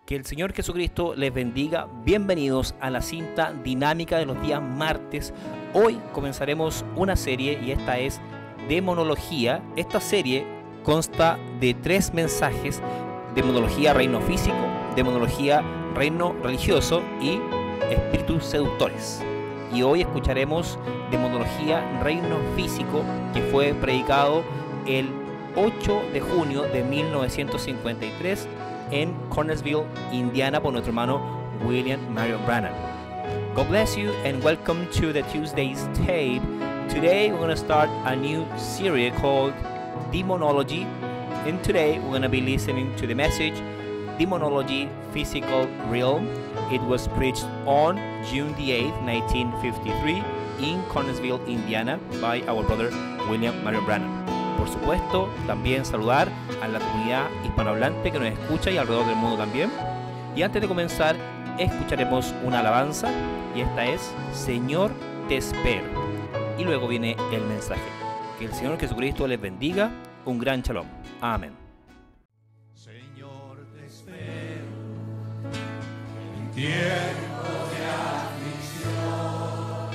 Que el Señor Jesucristo les bendiga. Bienvenidos a la cinta dinámica de los días martes. Hoy comenzaremos una serie y esta es Demonología. Esta serie consta de 3 mensajes: Demonología reino físico, Demonología reino religioso y espíritus seductores. Y hoy escucharemos Demonología reino físico, que fue predicado el 8 de junio de 1953 en Cornersville, Indiana, por nuestro hermano William Marion Branham. God bless you and welcome to the Tuesday's tape. Today we're going to start a new series called Demonology, and today we're going to be listening to the message Demonology Physical Realm. It was preached on June the 8th, 1953 in Cornersville, Indiana by our brother William Marion Branham. Por supuesto, también saludar a la comunidad hispanohablante que nos escucha y alrededor del mundo también. Y antes de comenzar, escucharemos una alabanza, y esta es Señor, te espero. Y luego viene el mensaje. Que el Señor Jesucristo les bendiga. Un gran shalom. Amén. Señor, te espero en tiempo de aflicción.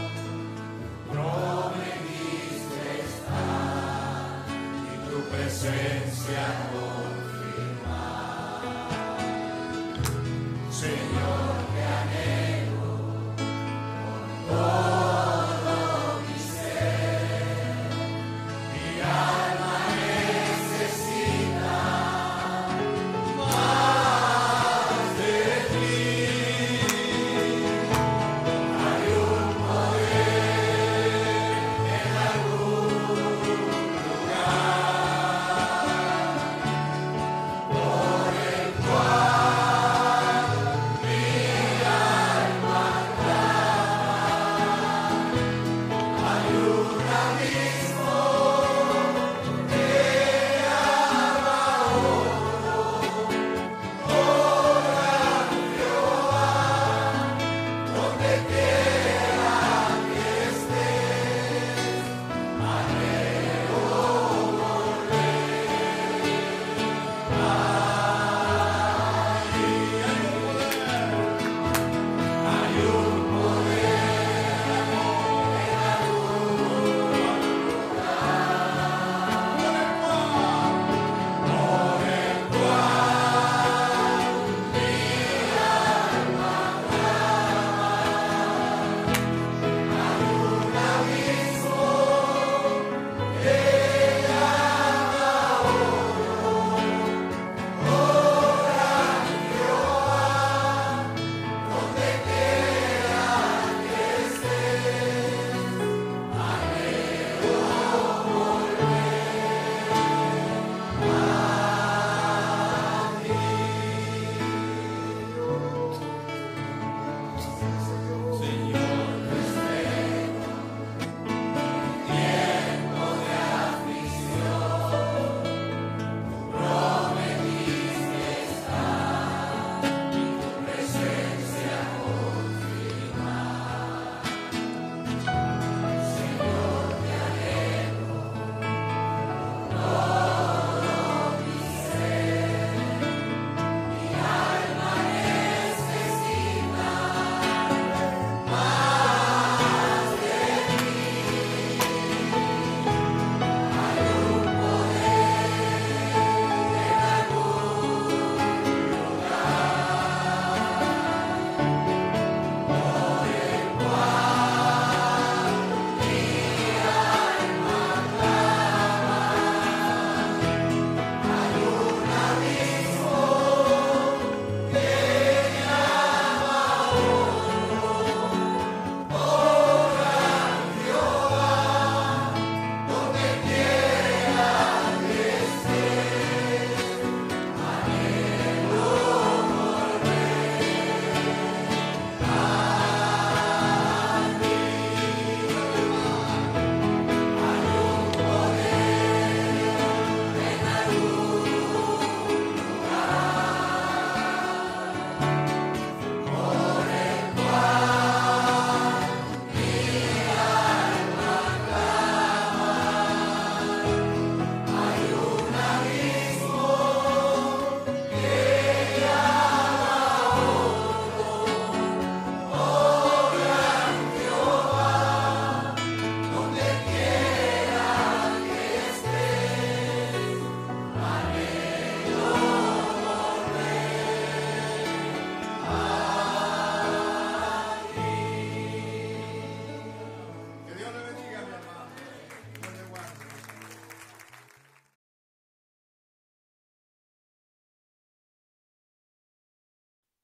Prometiste estar y tu presencia confirmar. Señor, te anhelo con todo mi ser. Mi alma necesita más de ti. Hay un poder en algún lugar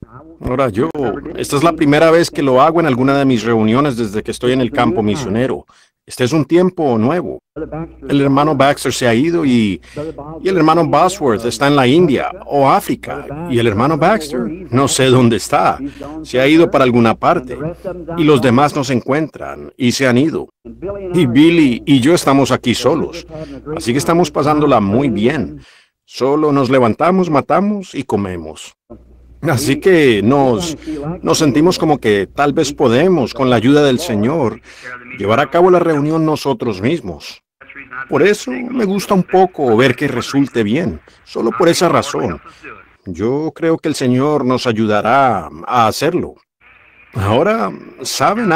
Ahora esta es la primera vez que lo hago en alguna de mis reuniones desde que estoy en el campo misionero. Este es un tiempo nuevo. El hermano Baxter se ha ido y el hermano Bosworth está en la India o África. Y el hermano Baxter, no sé dónde está. Se ha ido para alguna parte. Y los demás no se encuentran y se han ido. Y Billy y yo estamos aquí solos. Así que estamos pasándola muy bien. Solo nos levantamos, matamos y comemos. Así que nos sentimos como que tal vez podemos, con la ayuda del Señor, llevar a cabo la reunión nosotros mismos. Por eso me gusta un poco ver que resulte bien, solo por esa razón. Yo creo que el Señor nos ayudará a hacerlo. Ahora, ¿saben?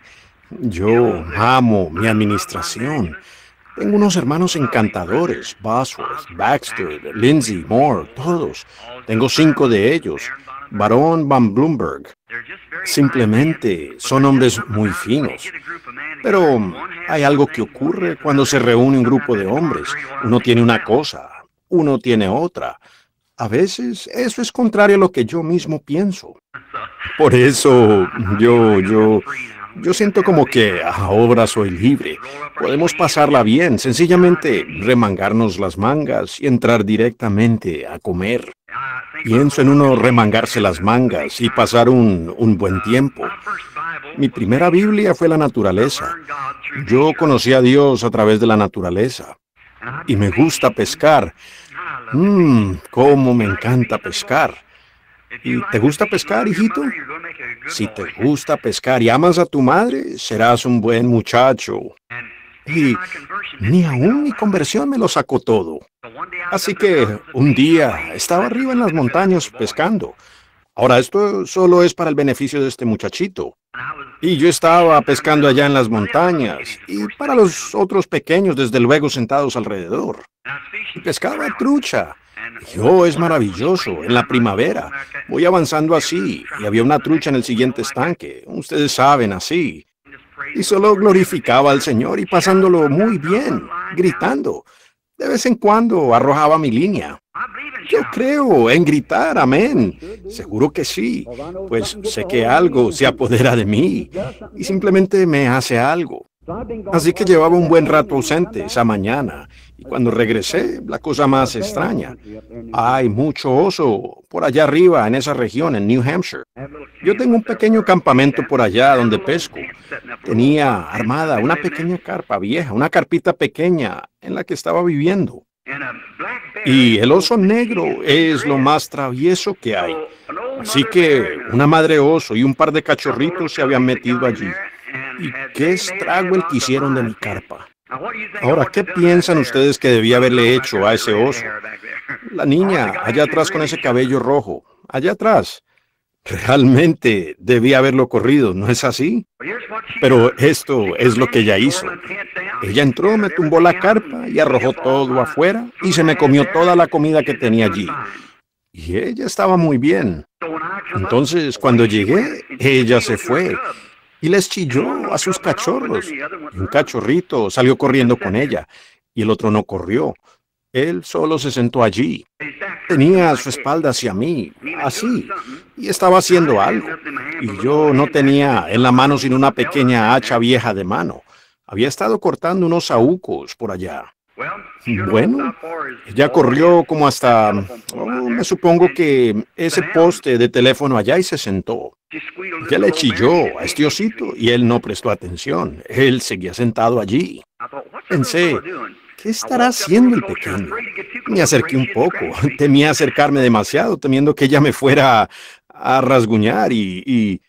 Yo amo mi administración. Tengo unos hermanos encantadores, Bosworth, Baxter, Lindsay, Moore, todos. Tengo 5 de ellos. Barón Van Bloomberg. Simplemente son hombres muy finos. Pero hay algo que ocurre cuando se reúne un grupo de hombres. Uno tiene una cosa, uno tiene otra. A veces eso es contrario a lo que yo mismo pienso. Por eso yo siento como que ahora soy libre. Podemos pasarla bien, sencillamente remangarnos las mangas y entrar directamente a comer. Pienso en uno remangarse las mangas y pasar un buen tiempo. Mi primera Biblia fue la naturaleza. Yo conocí a Dios a través de la naturaleza. Y me gusta pescar. Cómo me encanta pescar. ¿Y te gusta pescar, hijito? Si te gusta pescar y amas a tu madre, serás un buen muchacho. Y ni aún mi conversión me lo sacó todo. Así que un día estaba arriba en las montañas pescando. Ahora, esto solo es para el beneficio de este muchachito. Y yo estaba pescando allá en las montañas, y para los otros pequeños, desde luego, sentados alrededor. Y pescaba trucha. Es maravilloso, en la primavera. Voy avanzando así, y había una trucha en el siguiente estanque. Ustedes saben, así. Y solo glorificaba al Señor y pasándolo muy bien, gritando. De vez en cuando arrojaba mi línea. Yo creo en gritar, amén. Seguro que sí, pues sé que algo se apodera de mí y simplemente me hace algo. Así que llevaba un buen rato ausente esa mañana y cuando regresé, la cosa más extraña. Hay mucho oso por allá arriba en esa región, en New Hampshire. Yo tengo un pequeño campamento por allá donde pesco. Tenía armada una pequeña carpa vieja, una carpita pequeña en la que estaba viviendo. Y el oso negro es lo más travieso que hay. Así que una madre oso y un par de cachorritos se habían metido allí. ¿Y qué estrago el que hicieron de mi carpa? Ahora, ¿qué piensan ustedes que debía haberle hecho a ese oso? La niña, allá atrás con ese cabello rojo, allá atrás. Realmente debía haberlo corrido, ¿no es así? Pero esto es lo que ella hizo. Ella entró, me tumbó la carpa y arrojó todo afuera y se me comió toda la comida que tenía allí. Y ella estaba muy bien. Entonces, cuando llegué, ella se fue y les chilló a sus cachorros. Y un cachorrito salió corriendo con ella y el otro no corrió. Él solo se sentó allí. Tenía su espalda hacia mí, así, y estaba haciendo algo. Y yo no tenía en la mano sino una pequeña hacha vieja de mano. Había estado cortando unos saúcos por allá. Bueno, ella corrió como hasta, me supongo que ese poste de teléfono allá y se sentó. Ella le chilló a este osito y él no prestó atención. Él seguía sentado allí. Pensé, ¿qué estará haciendo el pequeño? Me acerqué un poco. Temía acercarme demasiado, temiendo que ella me fuera a rasguñar y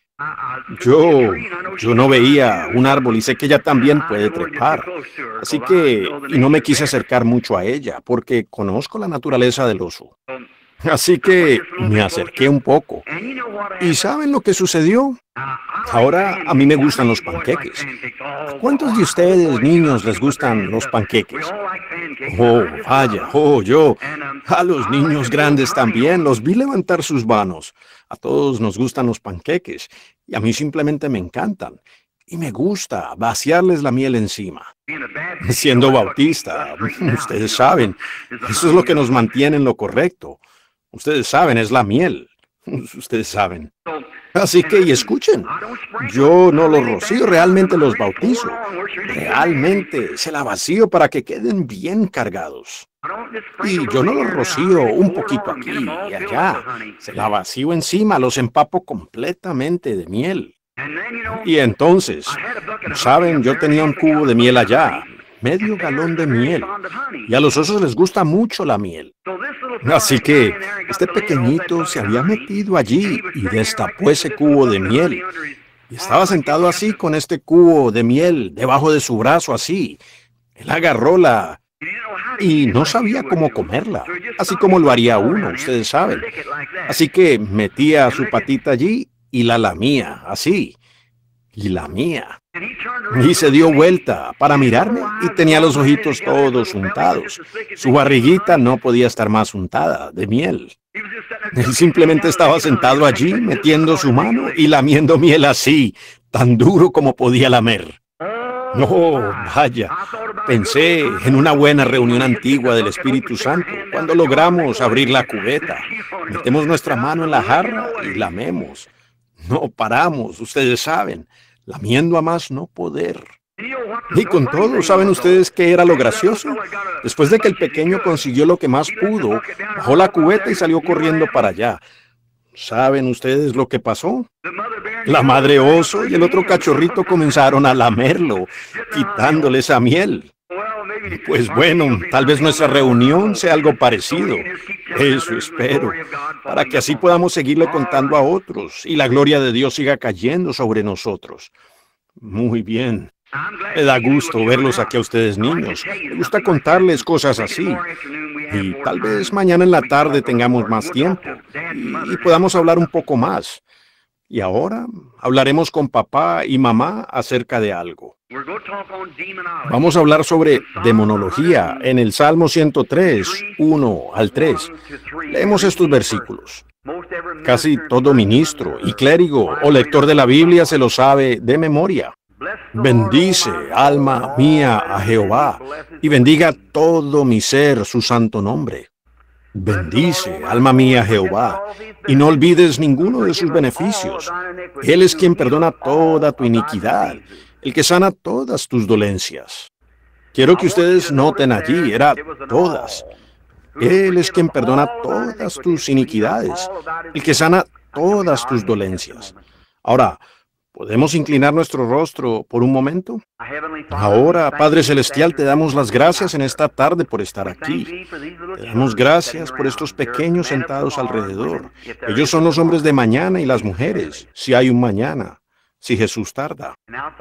yo no veía un árbol y sé que ella también puede trepar. Así que no me quise acercar mucho a ella porque conozco la naturaleza del oso. Así que me acerqué un poco. ¿Y saben lo que sucedió? Ahora a mí me gustan los panqueques. ¿A cuántos de ustedes, niños, les gustan los panqueques? Oh, vaya, yo. A los niños grandes también los vi levantar sus manos. A todos nos gustan los panqueques y a mí simplemente me encantan. Y me gusta vaciarles la miel encima. Siendo bautista, ustedes saben, eso es lo que nos mantiene en lo correcto. Ustedes saben, es la miel. Ustedes saben. Así que, y escuchen, yo no los rocío, realmente los bautizo. Realmente se la vacío para que queden bien cargados. Y yo no los rocío un poquito aquí y allá. Se la vacío encima, los empapo completamente de miel. Y entonces, ¿saben? Yo tenía un cubo de miel allá, medio galón de miel. Y a los osos les gusta mucho la miel. Así que este pequeñito se había metido allí y destapó ese cubo de miel. Y estaba sentado así con este cubo de miel debajo de su brazo así. Él agarró y no sabía cómo comerla, así como lo haría uno, ustedes saben. Así que metía su patita allí y la lamía, así. Y lamía. Y se dio vuelta para mirarme y tenía los ojitos todos untados. Su barriguita no podía estar más untada de miel. Él simplemente estaba sentado allí metiendo su mano y lamiendo miel así, tan duro como podía lamer. No, vaya, pensé en una buena reunión antigua del Espíritu Santo, cuando logramos abrir la cubeta, metemos nuestra mano en la jarra y lamemos. No paramos, ustedes saben, lamiendo a más no poder. Y con todo, ¿saben ustedes qué era lo gracioso? Después de que el pequeño consiguió lo que más pudo, bajó la cubeta y salió corriendo para allá. ¿Saben ustedes lo que pasó? La madre oso y el otro cachorrito comenzaron a lamerlo, quitándole esa miel. Pues bueno, tal vez nuestra reunión sea algo parecido. Eso espero, para que así podamos seguirle contando a otros y la gloria de Dios siga cayendo sobre nosotros. Muy bien. Me da gusto verlos aquí a ustedes niños. Me gusta contarles cosas así. Y tal vez mañana en la tarde tengamos más tiempo y podamos hablar un poco más. Y ahora hablaremos con papá y mamá acerca de algo. Vamos a hablar sobre demonología en el Salmo 103, 1 al 3. Leemos estos versículos. Casi todo ministro y clérigo o lector de la Biblia se lo sabe de memoria. Bendice, alma mía, a Jehová, y bendiga todo mi ser su santo nombre. Bendice, alma mía, a Jehová, y no olvides ninguno de sus beneficios. Él es quien perdona toda tu iniquidad, el que sana todas tus dolencias. Quiero que ustedes noten allí, era todas. Él es quien perdona todas tus iniquidades, el que sana todas tus dolencias. Ahora, ¿podemos inclinar nuestro rostro por un momento? Ahora, Padre Celestial, te damos las gracias en esta tarde por estar aquí. Te damos gracias por estos pequeños sentados alrededor. Ellos son los hombres de mañana y las mujeres, si hay un mañana, si Jesús tarda.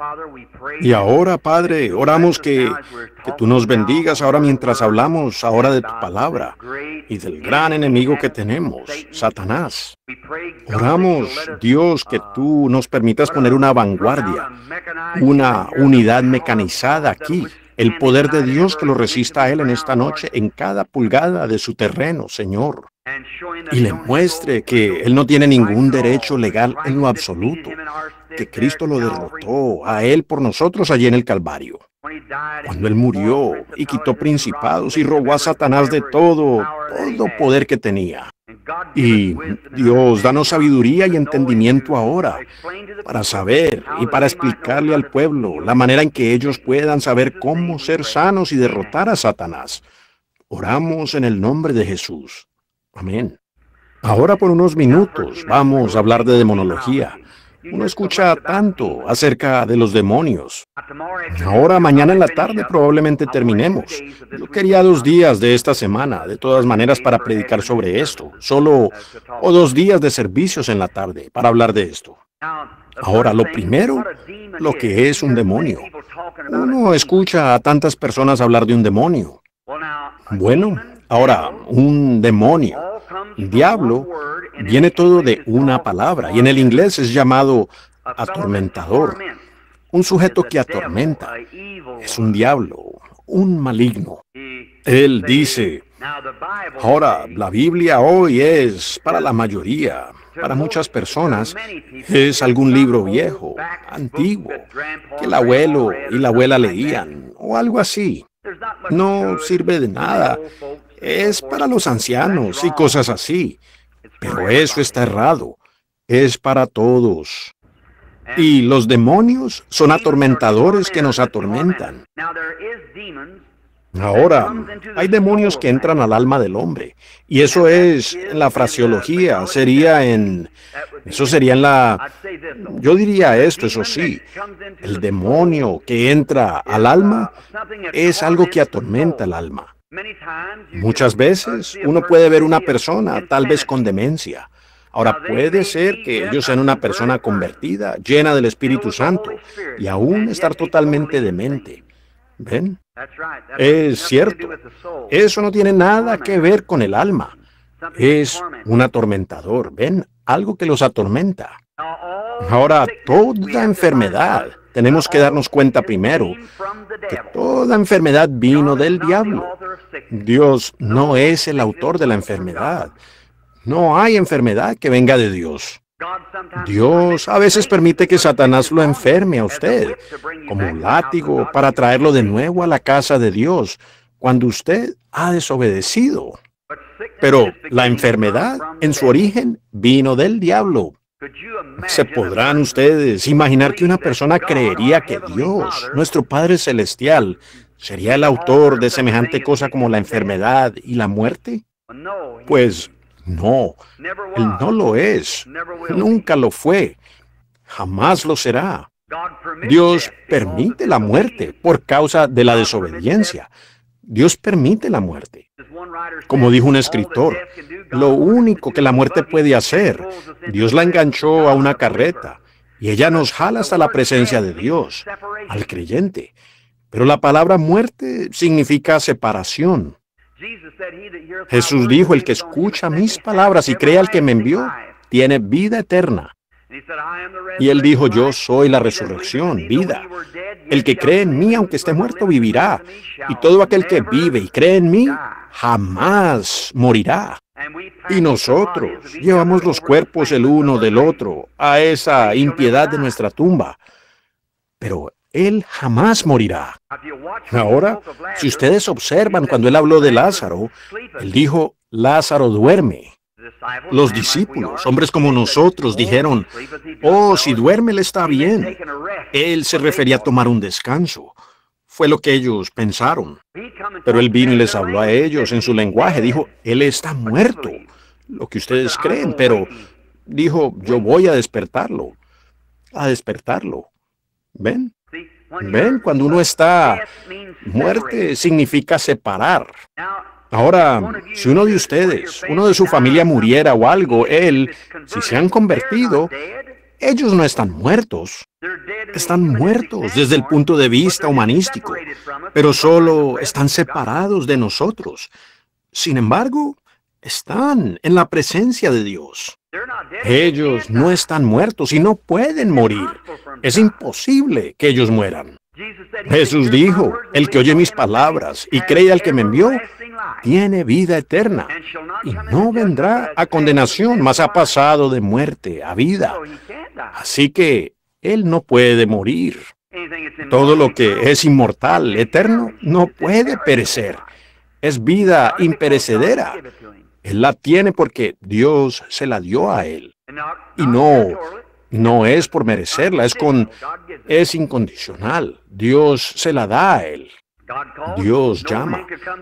Y ahora, Padre, oramos que tú nos bendigas ahora mientras hablamos ahora de tu palabra y del gran enemigo que tenemos, Satanás. Oramos, Dios, que tú nos permitas poner una vanguardia, una unidad mecanizada aquí, el poder de Dios que lo resista a Él en esta noche en cada pulgada de su terreno, Señor. Y le muestre que Él no tiene ningún derecho legal en lo absoluto, que Cristo lo derrotó a Él por nosotros allí en el Calvario. Cuando Él murió y quitó principados y robó a Satanás de todo poder que tenía. Y Dios, danos sabiduría y entendimiento ahora para saber y para explicarle al pueblo la manera en que ellos puedan saber cómo ser sanos y derrotar a Satanás. Oramos en el nombre de Jesús. Amén. Ahora por unos minutos vamos a hablar de demonología. Uno escucha tanto acerca de los demonios. Ahora, mañana en la tarde probablemente terminemos. Yo quería 2 días de esta semana, de todas maneras, para predicar sobre esto. O 2 días de servicios en la tarde para hablar de esto. Ahora, lo primero, lo que es un demonio. Uno escucha a tantas personas hablar de un demonio. Bueno, ahora, un demonio, diablo, viene todo de una palabra, y en el inglés es llamado atormentador. Un sujeto que atormenta. Es un diablo, un maligno. Él dice, ahora, la Biblia hoy es, para la mayoría, para muchas personas, es algún libro viejo, antiguo, que el abuelo y la abuela leían, o algo así. No sirve de nada. Es para los ancianos y cosas así. Pero eso está errado. Es para todos. Y los demonios son atormentadores que nos atormentan. Ahora, hay demonios que entran al alma del hombre. Y eso es, en la fraseología, eso sería en la... Yo diría esto, eso sí. El demonio que entra al alma es algo que atormenta el alma. Muchas veces uno puede ver una persona, tal vez con demencia. Ahora, puede ser que ellos sean una persona convertida, llena del Espíritu Santo, y aún estar totalmente demente. ¿Ven? Es cierto. Eso no tiene nada que ver con el alma. Es un atormentador. ¿Ven? Algo que los atormenta. Ahora, toda enfermedad, tenemos que darnos cuenta primero que toda enfermedad vino del diablo. Dios no es el autor de la enfermedad. No hay enfermedad que venga de Dios. Dios a veces permite que Satanás lo enferme a usted, como un látigo, para traerlo de nuevo a la casa de Dios, cuando usted ha desobedecido. Pero la enfermedad, en su origen, vino del diablo. ¿Se podrán ustedes imaginar que una persona creería que Dios, nuestro Padre Celestial, sería el autor de semejante cosa como la enfermedad y la muerte? Pues no, Él no lo es, nunca lo fue, jamás lo será. Dios permite la muerte por causa de la desobediencia. Dios permite la muerte. Como dijo un escritor, lo único que la muerte puede hacer, Dios la enganchó a una carreta y ella nos jala hasta la presencia de Dios, al creyente. Pero la palabra muerte significa separación. Jesús dijo, el que escucha mis palabras y cree al que me envió, tiene vida eterna. Y él dijo, yo soy la resurrección, vida. El que cree en mí, aunque esté muerto, vivirá. Y todo aquel que vive y cree en mí, jamás morirá. Y nosotros llevamos los cuerpos el uno del otro a esa impiedad de nuestra tumba. Pero Él jamás morirá. Ahora, si ustedes observan cuando Él habló de Lázaro, Él dijo, Lázaro duerme. Los discípulos, hombres como nosotros, dijeron, oh, si duerme, Él está bien. Él se refería a tomar un descanso. Fue lo que ellos pensaron. Pero Él vino y les habló a ellos en su lenguaje. Dijo, Él está muerto. Lo que ustedes creen, pero dijo, yo voy a despertarlo. A despertarlo. ¿Ven? ¿Ven? Cuando uno está... Muerte significa separar. Ahora, si uno de ustedes, uno de su familia muriera o algo, si se han convertido, ellos no están muertos. Están muertos desde el punto de vista humanístico, pero solo están separados de nosotros. Sin embargo, están en la presencia de Dios. Ellos no están muertos y no pueden morir. Es imposible que ellos mueran. Jesús dijo, el que oye mis palabras y cree al que me envió, tiene vida eterna y no vendrá a condenación, mas ha pasado de muerte a vida. Así que Él no puede morir. Todo lo que es inmortal, eterno, no puede perecer. Es vida imperecedera. Él la tiene porque Dios se la dio a Él. Y no es por merecerla, es incondicional. Dios se la da a Él. Dios llama.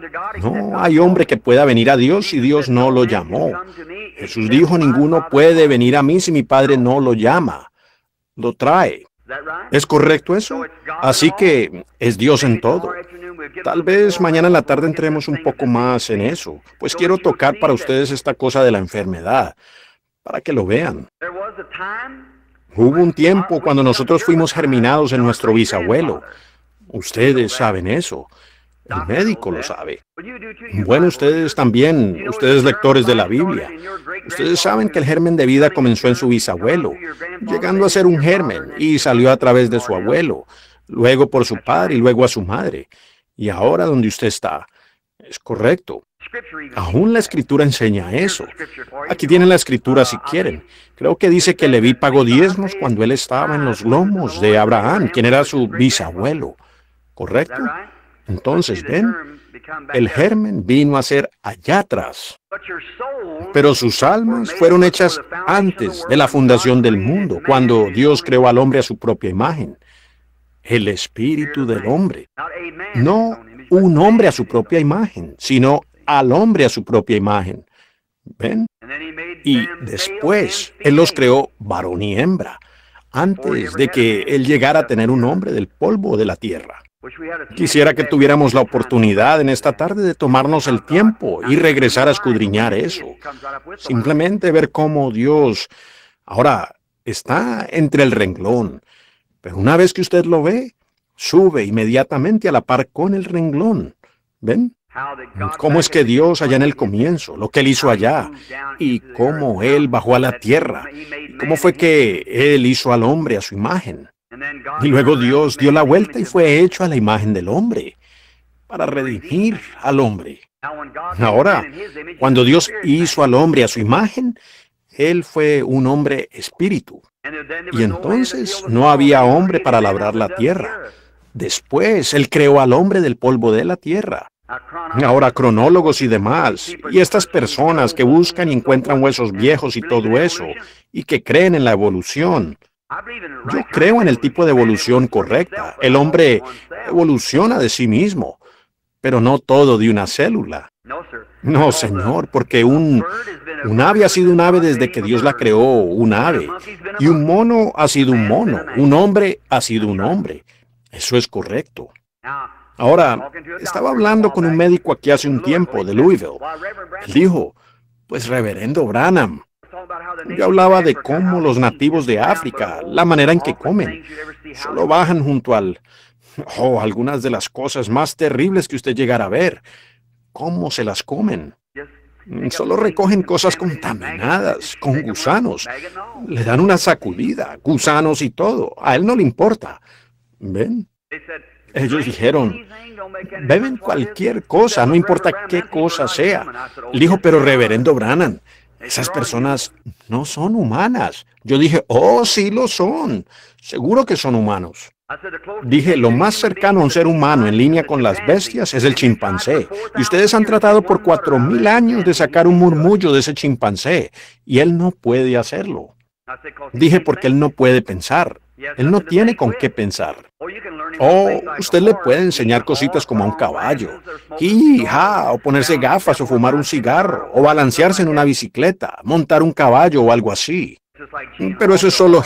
No hay hombre que pueda venir a Dios si Dios no lo llamó. Jesús dijo, ninguno puede venir a mí si mi Padre no lo llama. Lo trae. ¿Es correcto eso? Así que es Dios en todo. Tal vez mañana en la tarde entremos un poco más en eso, pues quiero tocar para ustedes esta cosa de la enfermedad, para que lo vean. Hubo un tiempo cuando nosotros fuimos germinados en nuestro bisabuelo. Ustedes saben eso. El médico lo sabe. Bueno, ustedes también, ustedes lectores de la Biblia. Ustedes saben que el germen de vida comenzó en su bisabuelo, llegando a ser un germen, y salió a través de su abuelo, luego por su padre y luego a su madre. Y ahora donde usted está, es correcto. Aún la Escritura enseña eso. Aquí tienen la Escritura si quieren. Creo que dice que Leví pagó diezmos cuando él estaba en los lomos de Abraham, quien era su bisabuelo. ¿Correcto? Entonces, ven, El germen vino a ser allá atrás. Pero sus almas fueron hechas antes de la fundación del mundo, cuando Dios creó al hombre a su propia imagen. El espíritu del hombre. No un hombre a su propia imagen, sino al hombre a su propia imagen. ¿Ven? Y después Él los creó varón y hembra, antes de que Él llegara a tener un hombre del polvo de la tierra. Quisiera que tuviéramos la oportunidad en esta tarde de tomarnos el tiempo y regresar a escudriñar eso. Simplemente ver cómo Dios ahora está entre el renglón. Pero una vez que usted lo ve, sube inmediatamente a la par con el renglón. ¿Ven? Cómo es que Dios allá en el comienzo, lo que Él hizo allá, y cómo Él bajó a la tierra, cómo fue que Él hizo al hombre a su imagen. Y luego Dios dio la vuelta y fue hecho a la imagen del hombre, para redimir al hombre. Ahora, cuando Dios hizo al hombre a su imagen, Él fue un hombre espíritu. Y entonces no había hombre para labrar la tierra. Después Él creó al hombre del polvo de la tierra. Ahora cronólogos y demás, y estas personas que buscan y encuentran huesos viejos y todo eso, y que creen en la evolución. Yo creo en el tipo de evolución correcta. El hombre evoluciona de sí mismo, pero no todo de una célula. No, señor, porque un ave ha sido un ave desde que Dios la creó, un ave. Y un mono ha sido un mono. Un hombre ha sido un hombre. Eso es correcto. Ahora, estaba hablando con un médico aquí hace un tiempo, de Louisville. Él dijo, pues reverendo Branham, yo hablaba de cómo los nativos de África, la manera en que comen, solo bajan junto al... algunas de las cosas más terribles que usted llegara a ver. ¿Cómo se las comen? Solo recogen cosas contaminadas, con gusanos. Le dan una sacudida, gusanos y todo. A él no le importa. ¿Ven? Ellos dijeron, beben cualquier cosa, no importa qué cosa sea. Él dijo, pero reverendo Branham, esas personas no son humanas. Yo dije, oh, sí lo son. Seguro que son humanos. Dije, lo más cercano a un ser humano en línea con las bestias es el chimpancé. Y ustedes han tratado por 4,000 años de sacar un murmullo de ese chimpancé. Y él no puede hacerlo. Dije, porque él no puede pensar. Él no tiene con qué pensar. O usted le puede enseñar cositas como a un caballo. O ponerse gafas o fumar un cigarro. O balancearse en una bicicleta, montar un caballo o algo así. Pero eso es solo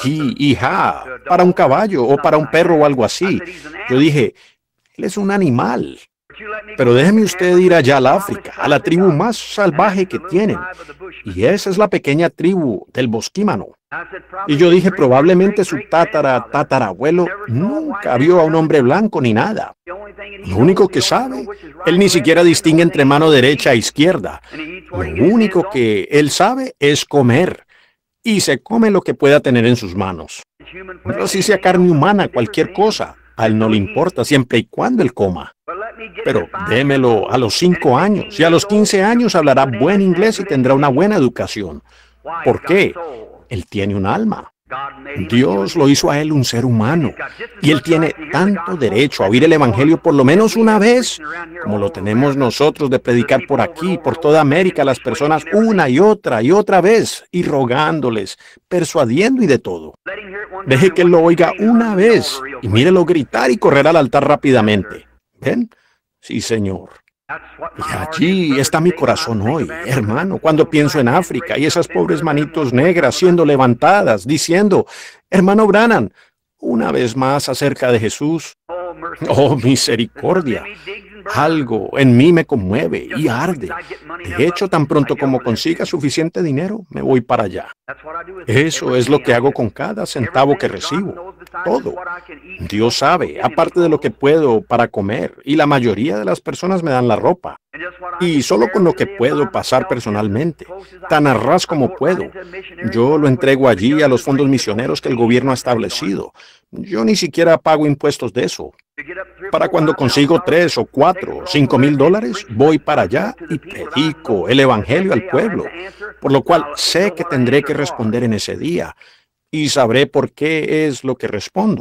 para un caballo o para un perro o algo así. Yo dije, él es un animal. Pero déjeme usted ir allá al África, a la tribu más salvaje que tienen. Y esa es la pequeña tribu del bosquímano. Y yo dije, probablemente su tatarabuelo nunca vio a un hombre blanco ni nada. Lo único que sabe, él ni siquiera distingue entre mano derecha e izquierda. Lo único que él sabe es comer. Y se come lo que pueda tener en sus manos. Pero si sea carne humana, cualquier cosa, a él no le importa siempre y cuando él coma. Pero démelo a los 5 años y a los 15 años hablará buen inglés y tendrá una buena educación. ¿Por qué? Él tiene un alma. Dios lo hizo a él un ser humano y él tiene tanto derecho a oír el evangelio por lo menos una vez, como lo tenemos nosotros de predicar por aquí, por toda América, a las personas una y otra vez, y rogándoles, persuadiendo y de todo. Deje que él lo oiga una vez y mírelo gritar y correr al altar rápidamente. ¿Ven? Sí, Señor. Y allí está mi corazón hoy, hermano, cuando pienso en África y esas pobres manitos negras siendo levantadas, diciendo, hermano Branham, una vez más acerca de Jesús. Oh, misericordia. Algo en mí me conmueve y arde. De hecho, tan pronto como consiga suficiente dinero, me voy para allá. Eso es lo que hago con cada centavo que recibo. Todo. Dios sabe, aparte de lo que puedo para comer, y la mayoría de las personas me dan la ropa. Y solo con lo que puedo pasar personalmente, tan a ras como puedo, yo lo entrego allí a los fondos misioneros que el gobierno ha establecido. Yo ni siquiera pago impuestos de eso. Para cuando consigo 3 o 4 o 5 mil dólares, voy para allá y predico el evangelio al pueblo, por lo cual sé que tendré que responder en ese día y sabré por qué es lo que respondo.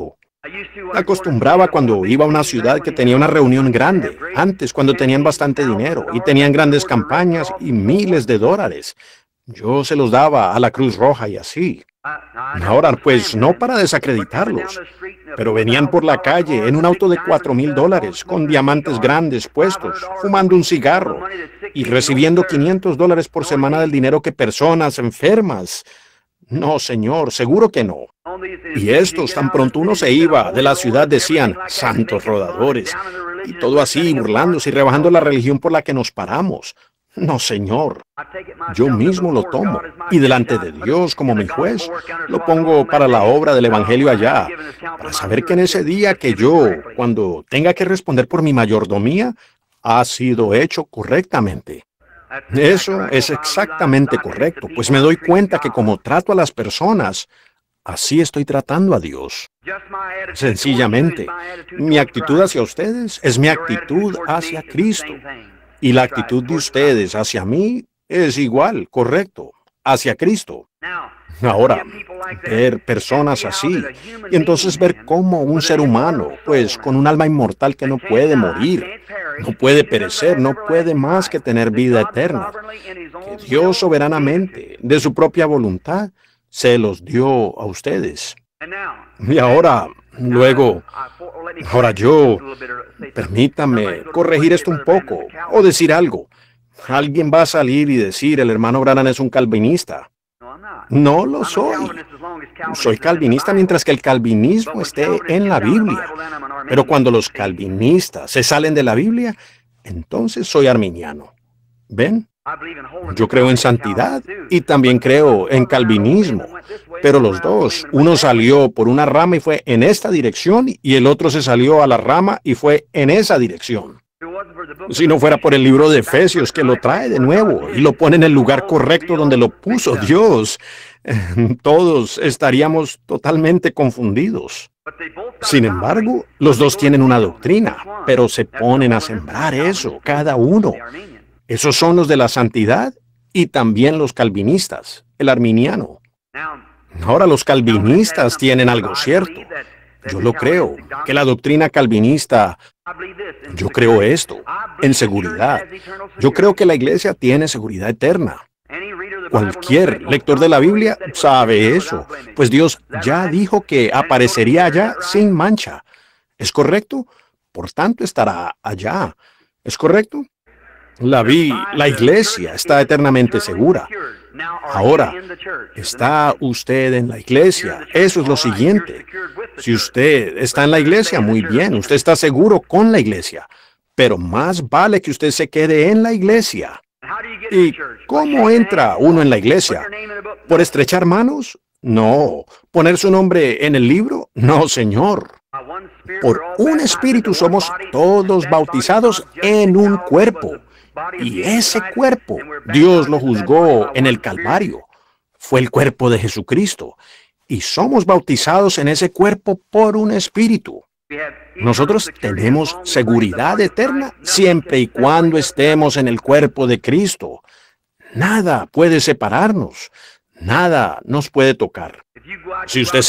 Acostumbraba cuando iba a una ciudad que tenía una reunión grande, antes cuando tenían bastante dinero y tenían grandes campañas y miles de dólares. Yo se los daba a la Cruz Roja y así. Ahora, pues, no para desacreditarlos, pero venían por la calle en un auto de $4,000 con diamantes grandes puestos, fumando un cigarro y recibiendo $500 por semana del dinero que personas enfermas. No, señor, seguro que no. Y estos, tan pronto uno se iba de la ciudad, decían, santos rodadores, y todo así, burlándose y rebajando la religión por la que nos paramos. No, señor. Yo mismo lo tomo, y delante de Dios, como mi juez, lo pongo para la obra del Evangelio allá, para saber que en ese día que yo, cuando tenga que responder por mi mayordomía, ha sido hecho correctamente. Eso es exactamente correcto, pues me doy cuenta que como trato a las personas, así estoy tratando a Dios. Sencillamente, mi actitud hacia ustedes es mi actitud hacia Cristo. Y la actitud de ustedes hacia mí es igual, correcto, hacia Cristo. Ahora, ver personas así, y entonces ver cómo un ser humano, pues con un alma inmortal que no puede morir, no puede perecer, no puede más que tener vida eterna, que Dios soberanamente, de su propia voluntad, se los dio a ustedes. Y ahora, luego, permítame corregir esto un poco, o decir algo. Alguien va a salir y decir, el hermano Branham es un calvinista. No lo soy. Soy calvinista mientras que el calvinismo esté en la Biblia. Pero cuando los calvinistas se salen de la Biblia, entonces soy arminiano. ¿Ven? Yo creo en santidad y también creo en calvinismo. Pero los dos, uno salió por una rama y fue en esta dirección y el otro se salió a la rama y fue en esa dirección. Si no fuera por el libro de Efesios que lo trae de nuevo y lo pone en el lugar correcto donde lo puso Dios, todos estaríamos totalmente confundidos. Sin embargo, los dos tienen una doctrina, pero se ponen a sembrar eso, cada uno. Esos son los de la santidad y también los calvinistas, el arminiano. Ahora los calvinistas tienen algo cierto. Yo lo creo, que la doctrina calvinista, yo creo esto, en seguridad. Yo creo que la iglesia tiene seguridad eterna. Cualquier lector de la Biblia sabe eso, pues Dios ya dijo que aparecería allá sin mancha. ¿Es correcto? Por tanto, estará allá. ¿Es correcto? La iglesia está eternamente segura. Ahora, ¿está usted en la iglesia? Eso es lo siguiente. Si usted está en la iglesia, muy bien, usted está seguro con la iglesia. Pero más vale que usted se quede en la iglesia. ¿Y cómo entra uno en la iglesia? ¿Por estrechar manos? No. ¿Poner su nombre en el libro? No, señor. Por un espíritu somos todos bautizados en un cuerpo. Y ese cuerpo, Dios lo juzgó en el Calvario. Fue el cuerpo de Jesucristo. Y somos bautizados en ese cuerpo por un espíritu. Nosotros tenemos seguridad eterna siempre y cuando estemos en el cuerpo de Cristo. Nada puede separarnos. Nada nos puede tocar. Si usted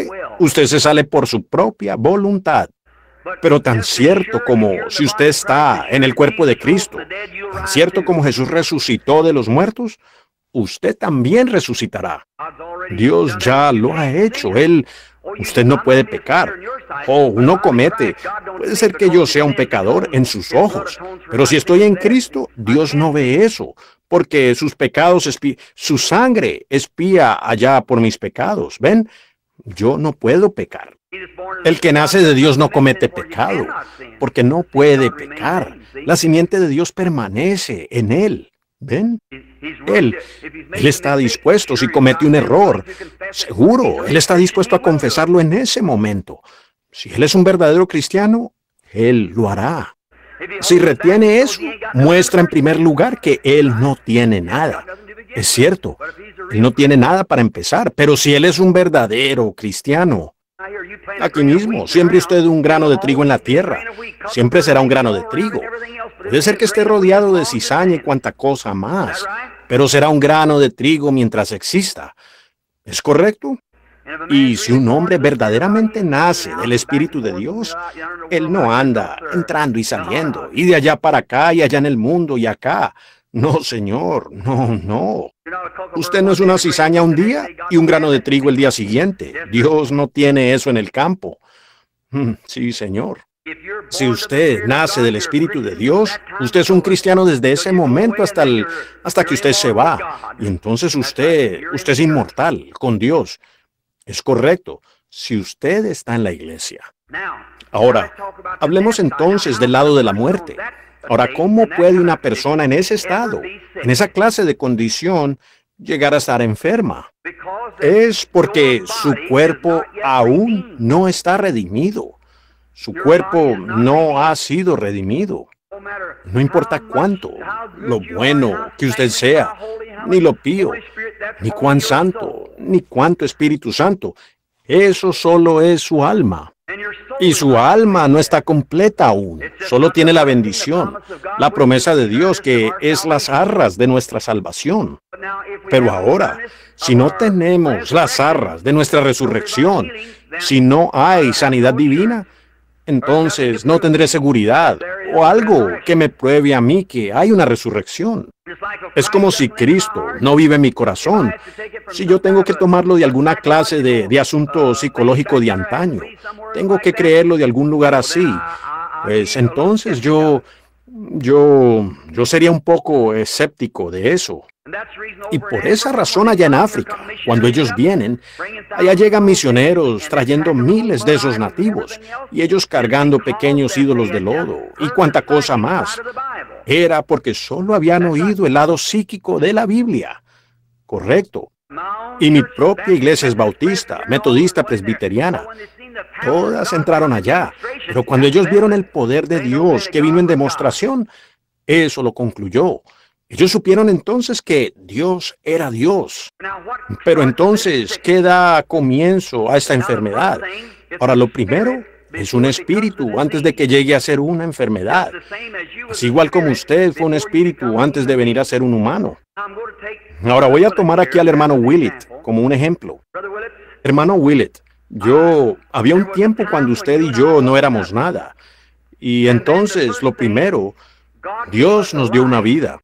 se sale por su propia voluntad. Pero tan cierto como si usted está en el cuerpo de Cristo, tan cierto como Jesús resucitó de los muertos, usted también resucitará. Dios ya lo ha hecho. Usted no puede pecar. Uno comete. Puede ser que yo sea un pecador en sus ojos, pero si estoy en Cristo, Dios no ve eso, porque sus pecados, su sangre espía allá por mis pecados. ¿Ven? Yo no puedo pecar. El que nace de Dios no comete pecado, porque no puede pecar. La simiente de Dios permanece en él. ¿Ven? Él está dispuesto si comete un error. Seguro, él está dispuesto a confesarlo en ese momento. Si él es un verdadero cristiano, él lo hará. Si retiene eso, muestra en primer lugar que él no tiene nada. Es cierto, él no tiene nada para empezar, pero si él es un verdadero cristiano, aquí mismo, siembre usted un grano de trigo en la tierra. Siempre será un grano de trigo. Puede ser que esté rodeado de cizaña y cuanta cosa más, pero será un grano de trigo mientras exista. ¿Es correcto? Y si un hombre verdaderamente nace del Espíritu de Dios, él no anda entrando y saliendo, y de allá para acá, y allá en el mundo, y acá. No, señor, no. Usted no es una cizaña un día y un grano de trigo el día siguiente. Dios no tiene eso en el campo. Sí, señor. Si usted nace del Espíritu de Dios, usted es un cristiano desde ese momento hasta que usted se va. Y entonces usted es inmortal con Dios. Es correcto, si usted está en la iglesia. Ahora, hablemos entonces del lado de la muerte. Ahora, ¿cómo puede una persona en ese estado, en esa clase de condición, llegar a estar enferma? Es porque su cuerpo aún no está redimido. Su cuerpo no ha sido redimido. No importa cuánto, lo bueno que usted sea, ni lo pío, ni cuán santo, ni cuánto Espíritu Santo. Eso solo es su alma. Y su alma no está completa aún. Solo tiene la bendición, la promesa de Dios, que es las arras de nuestra salvación. Pero ahora, si no tenemos las arras de nuestra resurrección, si no hay sanidad divina, entonces no tendré seguridad o algo que me pruebe a mí que hay una resurrección. Es como si Cristo no vive en mi corazón. Si yo tengo que tomarlo de alguna clase de asunto psicológico de antaño, tengo que creerlo de algún lugar así, pues entonces yo sería un poco escéptico de eso. Y por esa razón allá en África, cuando ellos vienen, allá llegan misioneros trayendo miles de esos nativos, y ellos cargando pequeños ídolos de lodo, y cuanta cosa más. Era porque solo habían oído el lado psíquico de la Biblia. Correcto. Y mi propia iglesia es bautista, metodista, presbiteriana. Todas entraron allá, pero cuando ellos vieron el poder de Dios que vino en demostración, eso lo concluyó. Ellos supieron entonces que Dios era Dios. Pero entonces, ¿qué da comienzo a esta enfermedad? Ahora, lo primero es un espíritu antes de que llegue a ser una enfermedad. Es igual como usted fue un espíritu antes de venir a ser un humano. Ahora voy a tomar aquí al hermano Willett como un ejemplo. Hermano Willett, había un tiempo cuando usted y yo no éramos nada. Y entonces, lo primero, Dios nos dio una vida.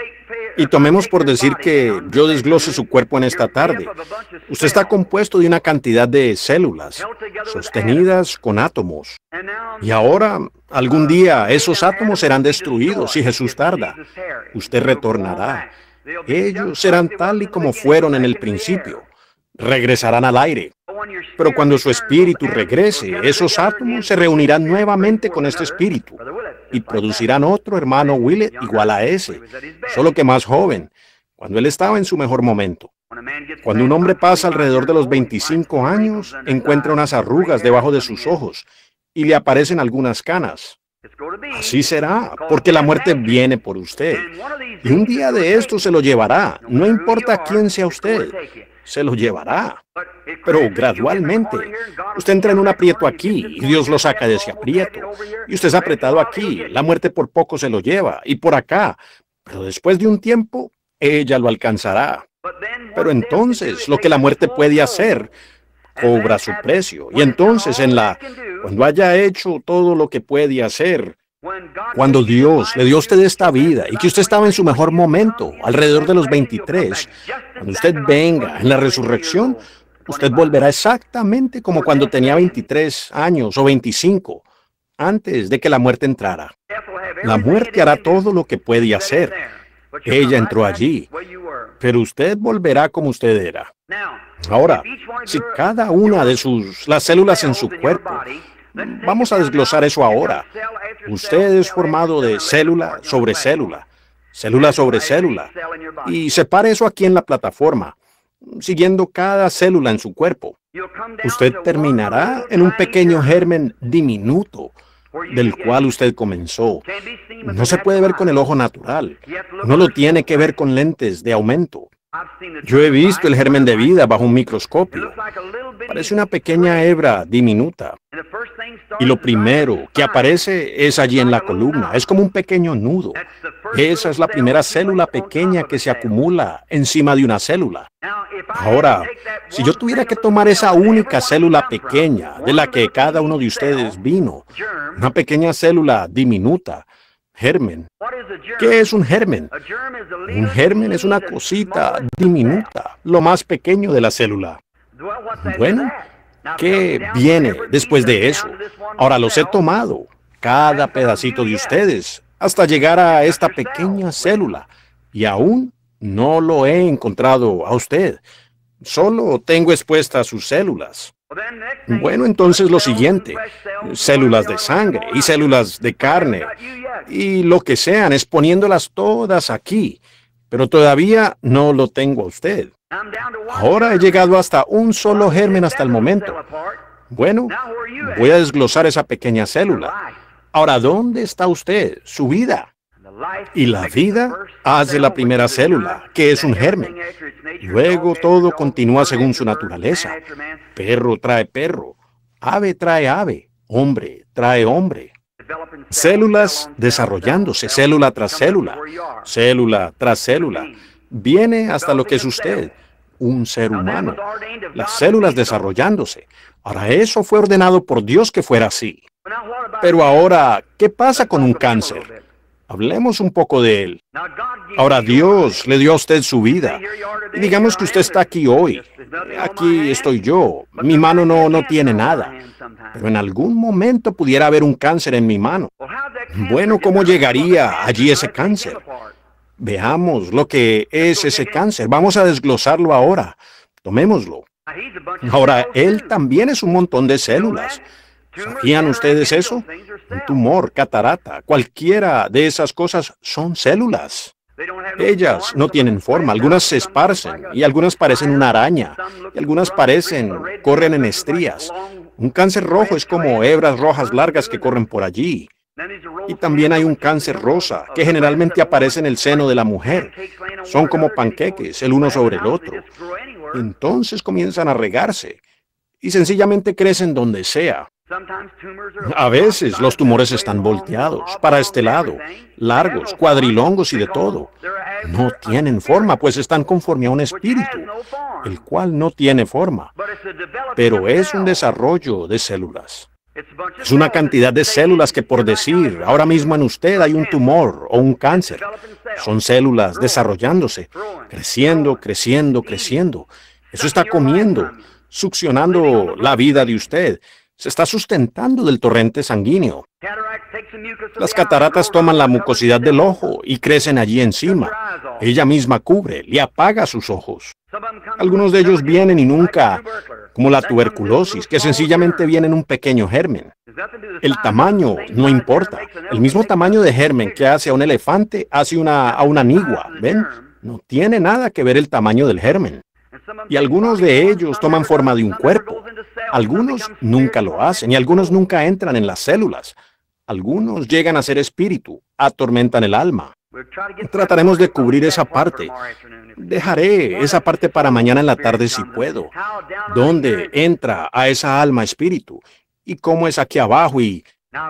Y tomemos por decir que yo desglose su cuerpo en esta tarde. Usted está compuesto de una cantidad de células, sostenidas con átomos. Y ahora, algún día, esos átomos serán destruidos si Jesús tarda. Usted retornará. Ellos serán tal y como fueron en el principio. Regresarán al aire. Pero cuando su espíritu regrese, esos átomos se reunirán nuevamente con este espíritu y producirán otro hermano Willett igual a ese, solo que más joven, cuando él estaba en su mejor momento. Cuando un hombre pasa alrededor de los 25 años, encuentra unas arrugas debajo de sus ojos y le aparecen algunas canas. Así será, porque la muerte viene por usted. Y un día de esto se lo llevará, no importa quién sea usted. Se lo llevará. Pero gradualmente, usted entra en un aprieto aquí y Dios lo saca de ese aprieto. Y usted es apretado aquí, la muerte por poco se lo lleva, y por acá. Pero después de un tiempo, ella lo alcanzará. Pero entonces, lo que la muerte puede hacer, cobra su precio. Y entonces, cuando haya hecho todo lo que puede hacer, cuando Dios le dio a usted esta vida y que usted estaba en su mejor momento, alrededor de los 23, cuando usted venga en la resurrección, usted volverá exactamente como cuando tenía 23 años o 25, antes de que la muerte entrara. La muerte hará todo lo que puede hacer. Ella entró allí, pero usted volverá como usted era. Ahora, si cada una de las células en su cuerpo, vamos a desglosar eso ahora. Usted es formado de célula sobre célula, célula sobre célula, y separe eso aquí en la plataforma, siguiendo cada célula en su cuerpo. Usted terminará en un pequeño germen diminuto, del cual usted comenzó. No se puede ver con el ojo natural, no lo tiene que ver con lentes de aumento. Yo he visto el germen de vida bajo un microscopio. Parece una pequeña hebra diminuta. Y lo primero que aparece es allí en la columna. Es como un pequeño nudo. Esa es la primera célula pequeña que se acumula encima de una célula. Ahora, si yo tuviera que tomar esa única célula pequeña de la que cada uno de ustedes vino, una pequeña célula diminuta, germen. ¿Qué es un germen? Un germen es una cosita diminuta, lo más pequeño de la célula. Bueno, ¿qué viene después de eso? Ahora los he tomado, cada pedacito de ustedes, hasta llegar a esta pequeña célula, y aún no lo he encontrado a usted. Solo tengo expuestas sus células. Bueno, entonces lo siguiente, células de sangre y células de carne y lo que sean, exponiéndolas todas aquí, pero todavía no lo tengo a usted. Ahora he llegado hasta un solo germen hasta el momento. Bueno, voy a desglosar esa pequeña célula. Ahora, ¿dónde está usted? Su vida. Y la vida hace la primera célula, que es un germen. Luego todo continúa según su naturaleza. Perro trae perro, ave trae ave, hombre trae hombre. Células desarrollándose, célula tras célula, célula tras célula. Viene hasta lo que es usted, un ser humano. Las células desarrollándose. Ahora, eso fue ordenado por Dios que fuera así. Pero ahora, ¿qué pasa con un cáncer? Hablemos un poco de él. Ahora Dios le dio a usted su vida. Y digamos que usted está aquí hoy. Aquí estoy yo. Mi mano no tiene nada. Pero en algún momento pudiera haber un cáncer en mi mano. Bueno, ¿cómo llegaría allí ese cáncer? Veamos lo que es ese cáncer. Vamos a desglosarlo ahora. Tomémoslo. Ahora, él también es un montón de células. ¿Sabían ustedes eso? Un tumor, catarata, cualquiera de esas cosas son células. Ellas no tienen forma, algunas se esparcen y algunas parecen una araña y algunas corren en estrías. Un cáncer rojo es como hebras rojas largas que corren por allí. Y también hay un cáncer rosa que generalmente aparece en el seno de la mujer. Son como panqueques, el uno sobre el otro. Entonces comienzan a regarse y sencillamente crecen donde sea. A veces los tumores están volteados, para este lado, largos, cuadrilongos y de todo. No tienen forma, pues están conforme a un espíritu, el cual no tiene forma, pero es un desarrollo de células. Es una cantidad de células que, por decir, ahora mismo en usted hay un tumor o un cáncer. Son células desarrollándose, creciendo, creciendo, creciendo. Eso está comiendo, succionando la vida de usted. Se está sustentando del torrente sanguíneo. Las cataratas toman la mucosidad del ojo y crecen allí encima. Ella misma cubre y apaga sus ojos. Algunos de ellos vienen y nunca, como la tuberculosis, que sencillamente viene en un pequeño germen. El tamaño no importa. El mismo tamaño de germen que hace a un elefante hace a una nigua. ¿Ven? No tiene nada que ver el tamaño del germen. Y algunos de ellos toman forma de un cuerpo. Algunos nunca lo hacen y algunos nunca entran en las células. Algunos llegan a ser espíritu, atormentan el alma. Trataremos de cubrir esa parte. Dejaré esa parte para mañana en la tarde si puedo. ¿Dónde entra a esa alma espíritu? ¿Y cómo es aquí abajo? Y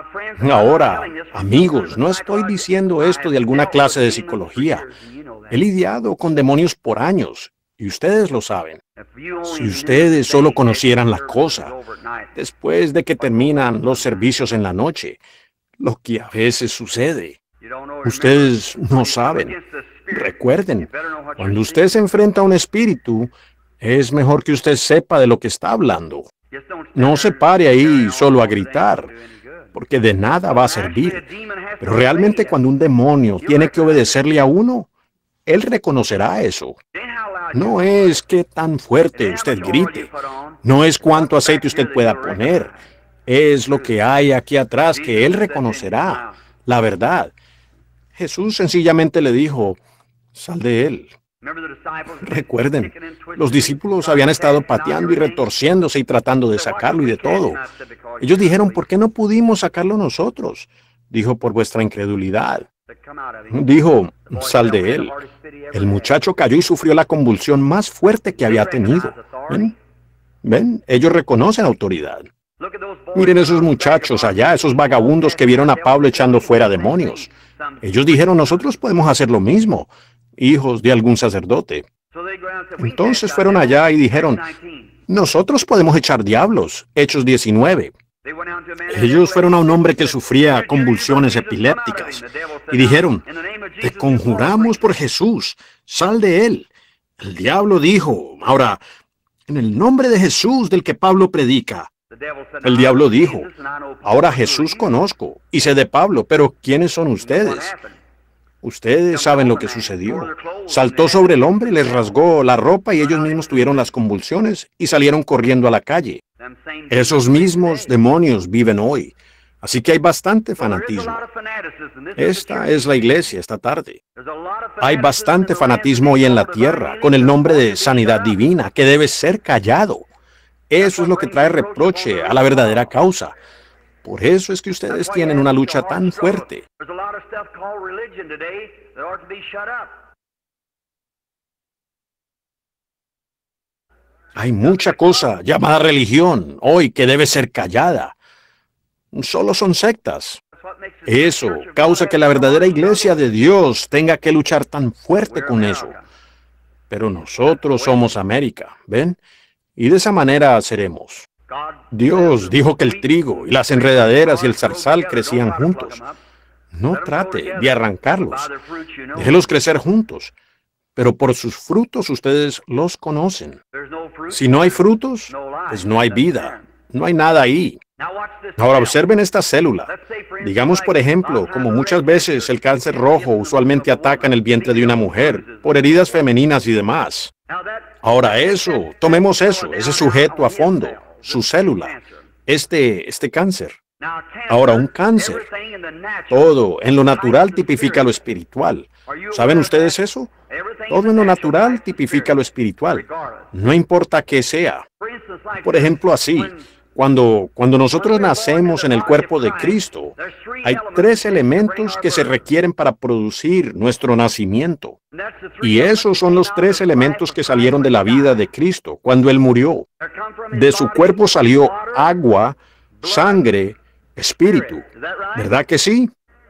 ahora, amigos, no estoy diciendo esto de alguna clase de psicología. He lidiado con demonios por años. Y ustedes lo saben. Si ustedes solo conocieran la cosa, después de que terminan los servicios en la noche, lo que a veces sucede. Ustedes no saben. Recuerden, cuando usted se enfrenta a un espíritu, es mejor que usted sepa de lo que está hablando. No se pare ahí solo a gritar, porque de nada va a servir. Pero realmente cuando un demonio tiene que obedecerle a uno, él reconocerá eso. No es qué tan fuerte usted grite. No es cuánto aceite usted pueda poner. Es lo que hay aquí atrás que él reconocerá. La verdad. Jesús sencillamente le dijo, sal de él. Recuerden, los discípulos habían estado pateando y retorciéndose y tratando de sacarlo y de todo. Ellos dijeron, ¿por qué no pudimos sacarlo nosotros? Dijo, por vuestra incredulidad. Dijo, sal de él. El muchacho cayó y sufrió la convulsión más fuerte que había tenido. ¿Ven? ¿Ven? Ellos reconocen autoridad. Miren esos muchachos allá, esos vagabundos que vieron a Pablo echando fuera demonios. Ellos dijeron, nosotros podemos hacer lo mismo, hijos de algún sacerdote. Entonces fueron allá y dijeron, nosotros podemos echar diablos. Hechos 19. Ellos fueron a un hombre que sufría convulsiones epilépticas y dijeron, te conjuramos por Jesús, sal de él. El diablo dijo, ahora, en el nombre de Jesús del que Pablo predica. El diablo dijo, ahora Jesús conozco y sé de Pablo, pero ¿quiénes son ustedes? Ustedes saben lo que sucedió. Saltó sobre el hombre, les rasgó la ropa y ellos mismos tuvieron las convulsiones y salieron corriendo a la calle. Esos mismos demonios viven hoy. Así que hay bastante fanatismo. Esta es la iglesia esta tarde. Hay bastante fanatismo hoy en la tierra con el nombre de sanidad divina que debe ser callado. Eso es lo que trae reproche a la verdadera causa. Por eso es que ustedes tienen una lucha tan fuerte. Hay mucha cosa llamada religión hoy que debe ser callada. Solo son sectas. Eso causa que la verdadera iglesia de Dios tenga que luchar tan fuerte con eso. Pero nosotros somos América, ¿ven? Y de esa manera seremos. Dios dijo que el trigo y las enredaderas y el zarzal crecían juntos. No trate de arrancarlos. Déjelos crecer juntos. Pero por sus frutos ustedes los conocen. Si no hay frutos, pues no hay vida. No hay nada ahí. Ahora observen esta célula. Digamos, por ejemplo, como muchas veces el cáncer rojo usualmente ataca en el vientre de una mujer, por heridas femeninas y demás. Ahora tomemos ese sujeto a fondo, su célula, este cáncer. Ahora, un cáncer, todo en lo natural tipifica lo espiritual. ¿Saben ustedes eso? Todo en lo natural tipifica lo espiritual, no importa qué sea. Por ejemplo, así, cuando nosotros nacemos en el cuerpo de Cristo, hay 3 elementos que se requieren para producir nuestro nacimiento. Y esos son los 3 elementos que salieron de la vida de Cristo cuando Él murió. De su cuerpo salió agua, sangre, espíritu. ¿Verdad que sí?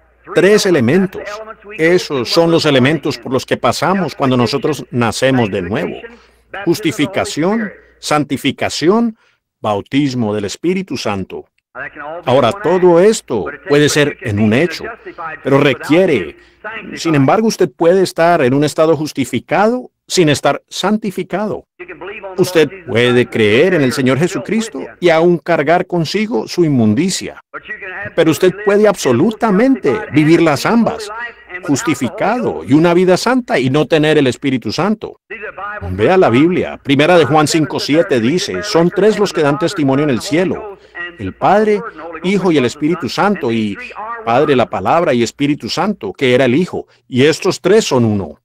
3 elementos. Esos son los elementos por los que pasamos cuando nosotros nacemos de nuevo. Justificación, santificación, bautismo del Espíritu Santo. Ahora, todo esto puede ser en un hecho, pero requiere. Sin embargo, usted puede estar en un estado justificado sin estar santificado. Usted puede creer en el Señor Jesucristo y aún cargar consigo su inmundicia. Pero usted puede absolutamente vivir las ambas, justificado y una vida santa y no tener el Espíritu Santo. Vea la Biblia. Primera de Juan 5:7 dice, son 3 los que dan testimonio en el cielo. El Padre, Hijo y el Espíritu Santo, y Padre, la Palabra y Espíritu Santo, que era el Hijo. Y estos 3 son uno.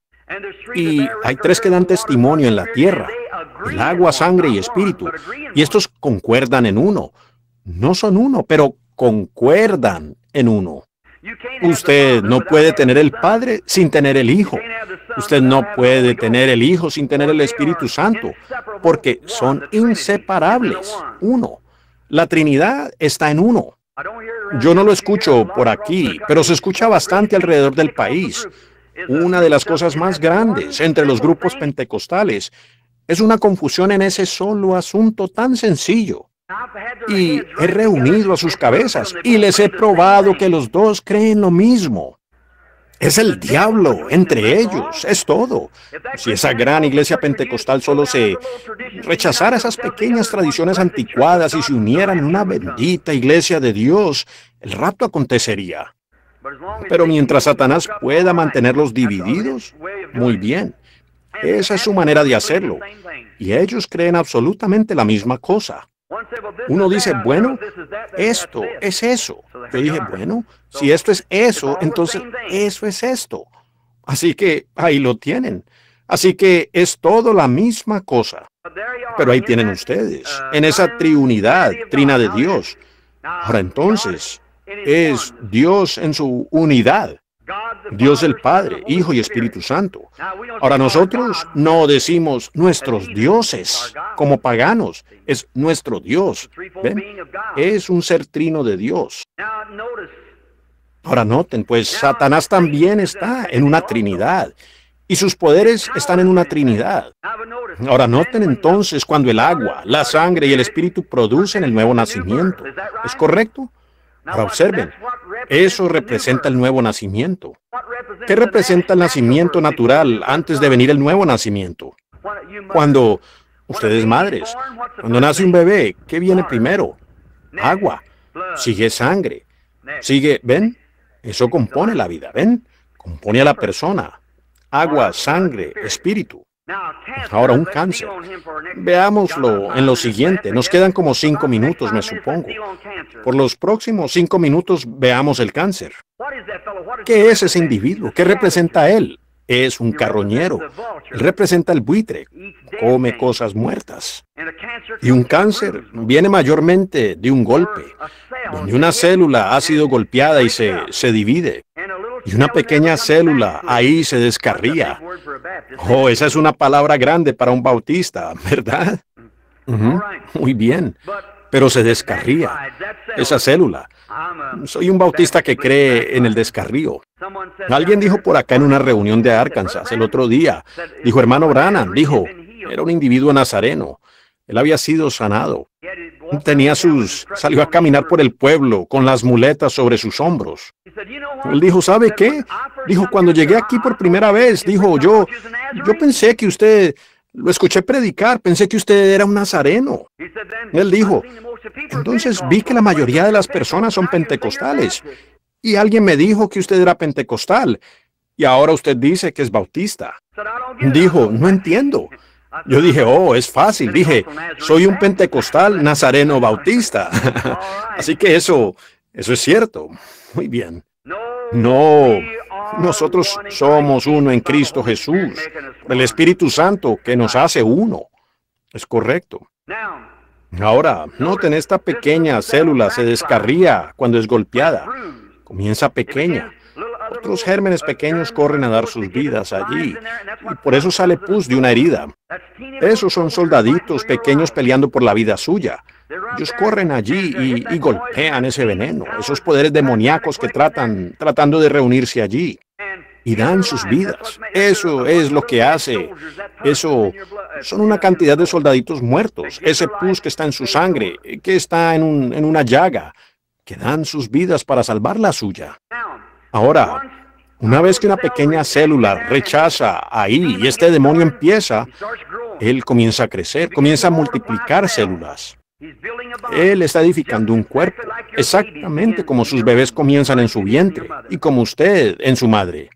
Y hay 3 que dan testimonio en la tierra, el agua, sangre y espíritu. Y estos concuerdan en uno. No son uno, pero concuerdan en uno. Usted no puede tener el Padre sin tener el Hijo. Usted no puede tener el Hijo sin tener el Espíritu Santo, porque son inseparables. Uno. La Trinidad está en uno. Yo no lo escucho por aquí, pero se escucha bastante alrededor del país. Una de las cosas más grandes entre los grupos pentecostales es una confusión en ese solo asunto tan sencillo. Y he reunido a sus cabezas y les he probado que los dos creen lo mismo. Es el diablo entre ellos, es todo. Si esa gran iglesia pentecostal solo se rechazara esas pequeñas tradiciones anticuadas y se unieran en una bendita iglesia de Dios, el rapto acontecería. Pero mientras Satanás pueda mantenerlos divididos, muy bien. Esa es su manera de hacerlo. Y ellos creen absolutamente la misma cosa. Uno dice, bueno, esto es eso. Yo dije, bueno, si esto es eso, entonces eso es esto. Así que ahí lo tienen. Así que es todo la misma cosa. Pero ahí tienen ustedes, en esa triunidad, trina de Dios. Ahora entonces, es Dios en su unidad. Dios el Padre, Hijo y Espíritu Santo. Ahora nosotros no decimos nuestros dioses como paganos, es nuestro Dios. ¿Ven? Es un ser trino de Dios. Ahora noten, pues Satanás también está en una Trinidad. Y sus poderes están en una Trinidad. Ahora noten entonces cuando el agua, la sangre y el Espíritu producen el nuevo nacimiento. ¿Es correcto? Ahora observen, eso representa el nuevo nacimiento. ¿Qué representa el nacimiento natural antes de venir el nuevo nacimiento? Cuando ustedes madres, cuando nace un bebé, ¿qué viene primero? Agua, sigue sangre, sigue, ¿ven? Eso compone la vida, ¿ven? Compone a la persona. Agua, sangre, espíritu. Ahora un cáncer. Veámoslo en lo siguiente. Nos quedan como 5 minutos, me supongo. Por los próximos 5 minutos veamos el cáncer. ¿Qué es ese individuo? ¿Qué representa él? Es un carroñero. Él representa el buitre. Come cosas muertas. Y un cáncer viene mayormente de un golpe, donde una célula ha sido golpeada y se divide. Y una pequeña célula ahí se descarría. Oh, esa es una palabra grande para un bautista, ¿verdad? Muy bien. Pero se descarría esa célula. Soy un bautista que cree en el descarrío. Alguien dijo por acá en una reunión de Arkansas el otro día, dijo hermano Branham, dijo, era un individuo nazareno. Él había sido sanado. Salió a caminar por el pueblo con las muletas sobre sus hombros. Él dijo, ¿sabe qué? Dijo, cuando llegué aquí por primera vez, dijo, yo pensé que usted, lo escuché predicar, pensé que usted era un nazareno. Él dijo, entonces vi que la mayoría de las personas son pentecostales. Y alguien me dijo que usted era pentecostal. Y ahora usted dice que es bautista. Dijo, no entiendo. Yo dije, oh, es fácil. Dije, soy un pentecostal nazareno bautista. Así que eso es cierto. Muy bien. No, nosotros somos uno en Cristo Jesús. El Espíritu Santo que nos hace uno. Es correcto. Ahora, noten, esta pequeña célula se descarría cuando es golpeada. Comienza pequeña. Otros gérmenes pequeños corren a dar sus vidas allí, y por eso sale pus de una herida. Esos son soldaditos pequeños peleando por la vida suya. Ellos corren allí y golpean ese veneno, esos poderes demoníacos que tratando de reunirse allí, y dan sus vidas. Eso es lo que hace. Eso son una cantidad de soldaditos muertos, ese pus que está en su sangre, que está en una llaga, que dan sus vidas para salvar la suya. Ahora, una vez que una pequeña célula rechaza ahí y este demonio empieza, él comienza a crecer, comienza a multiplicar células. Él está edificando un cuerpo, exactamente como sus bebés comienzan en su vientre y como usted en su madre.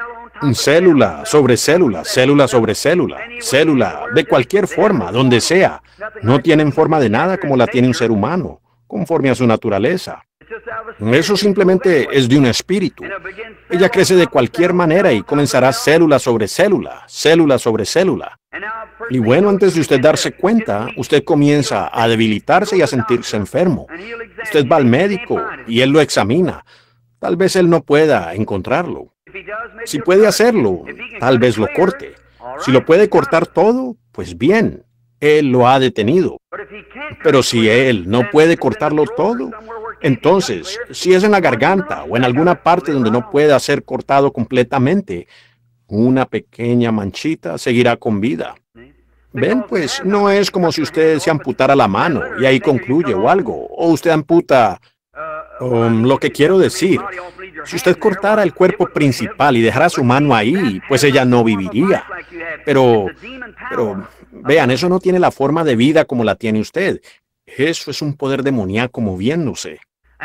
Célula sobre célula, célula sobre célula, célula de cualquier forma, donde sea. No tienen forma de nada como la tiene un ser humano, conforme a su naturaleza. Eso simplemente es de un espíritu. Ella crece de cualquier manera y comenzará célula sobre célula, célula sobre célula. Y bueno, antes de usted darse cuenta, usted comienza a debilitarse y a sentirse enfermo. Usted va al médico y él lo examina. Tal vez él no pueda encontrarlo. Si puede hacerlo, tal vez lo corte. Si lo puede cortar todo, pues bien, él lo ha detenido. Pero si él no puede cortarlo todo, entonces, si es en la garganta o en alguna parte donde no pueda ser cortado completamente, una pequeña manchita seguirá con vida. Ven, pues no es como si usted se amputara la mano y ahí concluye o algo, o usted amputa. Lo que quiero decir, si usted cortara el cuerpo principal y dejara su mano ahí, pues ella no viviría. Pero, vean, eso no tiene la forma de vida como la tiene usted. Eso es un poder demoníaco moviéndose.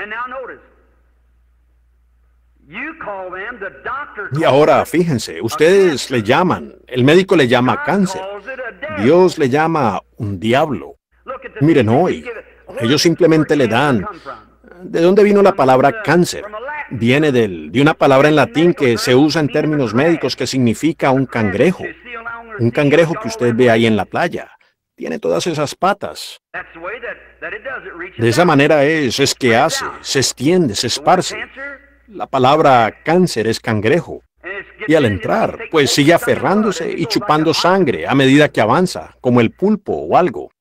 Y ahora, fíjense, ustedes le llaman, el médico le llama cáncer. Dios le llama un diablo. Miren hoy, ellos simplemente le dan. ¿De dónde vino la palabra cáncer? Viene de una palabra en latín que se usa en términos médicos que significa un cangrejo. Un cangrejo que usted ve ahí en la playa. Tiene todas esas patas. De esa manera es que hace, se extiende, se esparce. La palabra cáncer es cangrejo. Y al entrar, pues sigue aferrándose y chupando sangre a medida que avanza, como el pulpo o algo.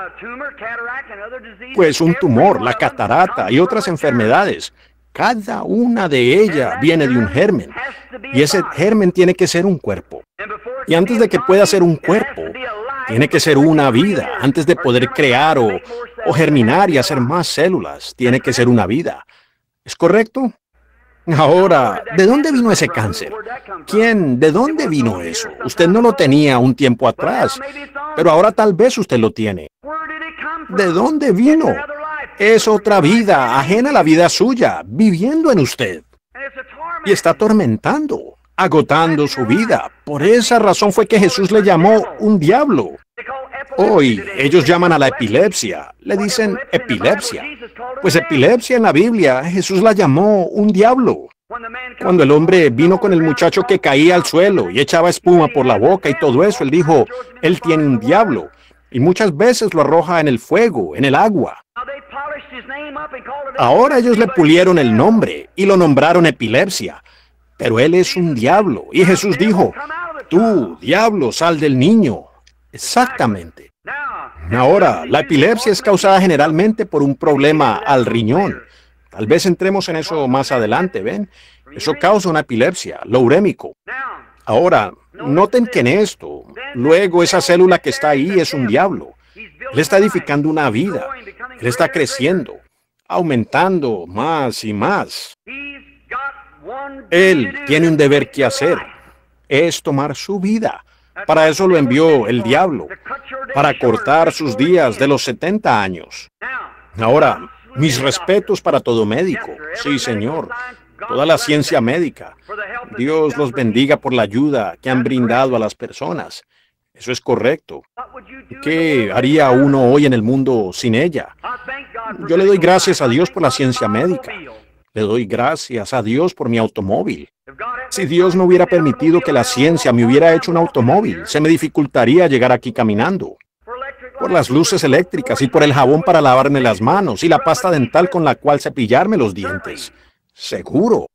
Pues un tumor, la catarata y otras enfermedades, cada una de ellas viene de un germen. Y ese germen tiene que ser un cuerpo. Y antes de que pueda ser un cuerpo, tiene que ser una vida. Antes de poder crear o germinar y hacer más células, tiene que ser una vida. ¿Es correcto? Ahora, ¿de dónde vino ese cáncer? ¿Quién? ¿De dónde vino eso? Usted no lo tenía un tiempo atrás, pero ahora tal vez usted lo tiene. ¿De dónde vino? Es otra vida, ajena a la vida suya, viviendo en usted. Y está atormentando, agotando su vida. Por esa razón fue que Jesús le llamó un diablo. Hoy ellos llaman a la epilepsia, le dicen epilepsia. Pues epilepsia en la Biblia, Jesús la llamó un diablo. Cuando el hombre vino con el muchacho que caía al suelo y echaba espuma por la boca y todo eso, él dijo, él tiene un diablo. Y muchas veces lo arroja en el fuego, en el agua. Ahora ellos le pulieron el nombre y lo nombraron epilepsia. Pero él es un diablo. Y Jesús dijo, tú, diablo, sal del niño. Exactamente. Ahora, la epilepsia es causada generalmente por un problema al riñón. Tal vez entremos en eso más adelante, ¿ven? Eso causa una epilepsia, lo urémico. Ahora, noten que en esto, luego esa célula que está ahí es un diablo. Él está edificando una vida. Él está creciendo, aumentando más y más. Él tiene un deber que hacer. Es tomar su vida. Para eso lo envió el diablo, para cortar sus días de los 70 años. Ahora, mis respetos para todo médico. Sí, señor. Toda la ciencia médica. Dios los bendiga por la ayuda que han brindado a las personas. Eso es correcto. ¿Qué haría uno hoy en el mundo sin ella? Yo le doy gracias a Dios por la ciencia médica. Le doy gracias a Dios por mi automóvil. Si Dios no hubiera permitido que la ciencia me hubiera hecho un automóvil, se me dificultaría llegar aquí caminando. Por las luces eléctricas y por el jabón para lavarme las manos y la pasta dental con la cual cepillarme los dientes. Seguro.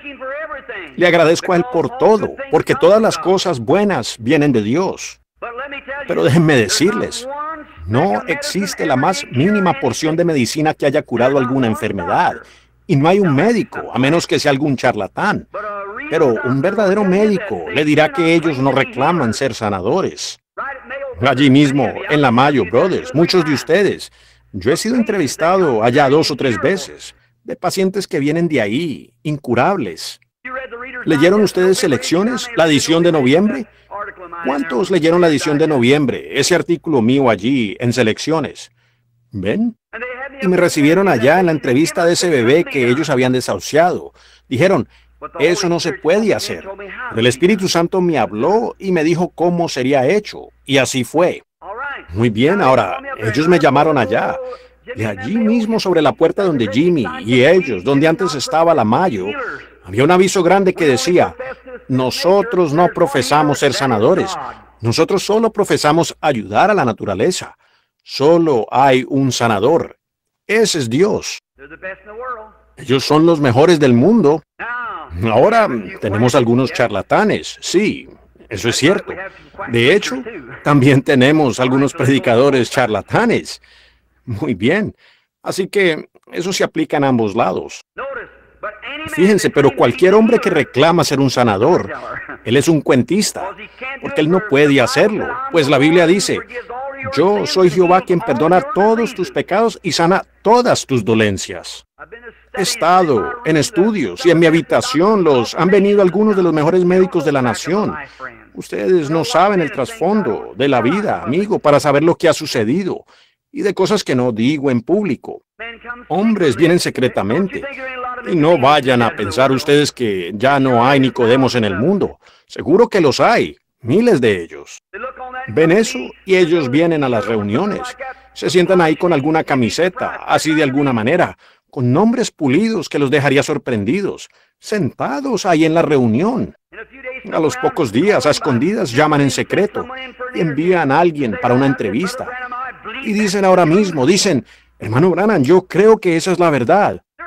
Le agradezco a Él por todo, porque todas las cosas buenas vienen de Dios. Pero déjenme decirles, no existe la más mínima porción de medicina que haya curado alguna enfermedad. Y no hay un médico, a menos que sea algún charlatán. Pero un verdadero médico le dirá que ellos no reclaman ser sanadores. Allí mismo, en la Mayo Brothers, muchos de ustedes, yo he sido entrevistado allá 2 o 3 veces, de pacientes que vienen de ahí, incurables. ¿Leyeron ustedes Selecciones, la edición de noviembre? ¿Cuántos leyeron la edición de noviembre, ese artículo mío allí en Selecciones? ¿Ven? Y me recibieron allá en la entrevista de ese bebé que ellos habían desahuciado. Dijeron, eso no se puede hacer. El Espíritu Santo me habló y me dijo cómo sería hecho. Y así fue. Muy bien, ahora, ellos me llamaron allá. Y allí mismo sobre la puerta donde Jimmy y ellos, donde antes estaba la Mayo, había un aviso grande que decía, nosotros no profesamos ser sanadores. Nosotros solo profesamos ayudar a la naturaleza. Solo hay un sanador. Ese es Dios. Ellos son los mejores del mundo. Ahora tenemos algunos charlatanes. Sí, eso es cierto. De hecho, también tenemos algunos predicadores charlatanes. Muy bien. Así que eso se aplica en ambos lados. Fíjense, pero cualquier hombre que reclama ser un sanador, él es un cuentista, porque él no puede hacerlo, pues la Biblia dice, yo soy Jehová quien perdona todos tus pecados y sana todas tus dolencias. He estado en estudios y en mi habitación han venido algunos de los mejores médicos de la nación. Ustedes no saben el trasfondo de la vida, amigo, para saber lo que ha sucedido y de cosas que no digo en público. Hombres vienen secretamente. Y no vayan a pensar ustedes que ya no hay Nicodemos en el mundo. Seguro que los hay, miles de ellos. Ven eso y ellos vienen a las reuniones. Se sientan ahí con alguna camiseta, así de alguna manera, con nombres pulidos que los dejaría sorprendidos, sentados ahí en la reunión. A los pocos días, a escondidas, llaman en secreto y envían a alguien para una entrevista. Y dicen ahora mismo, hermano Branham, yo creo que esa es la verdad.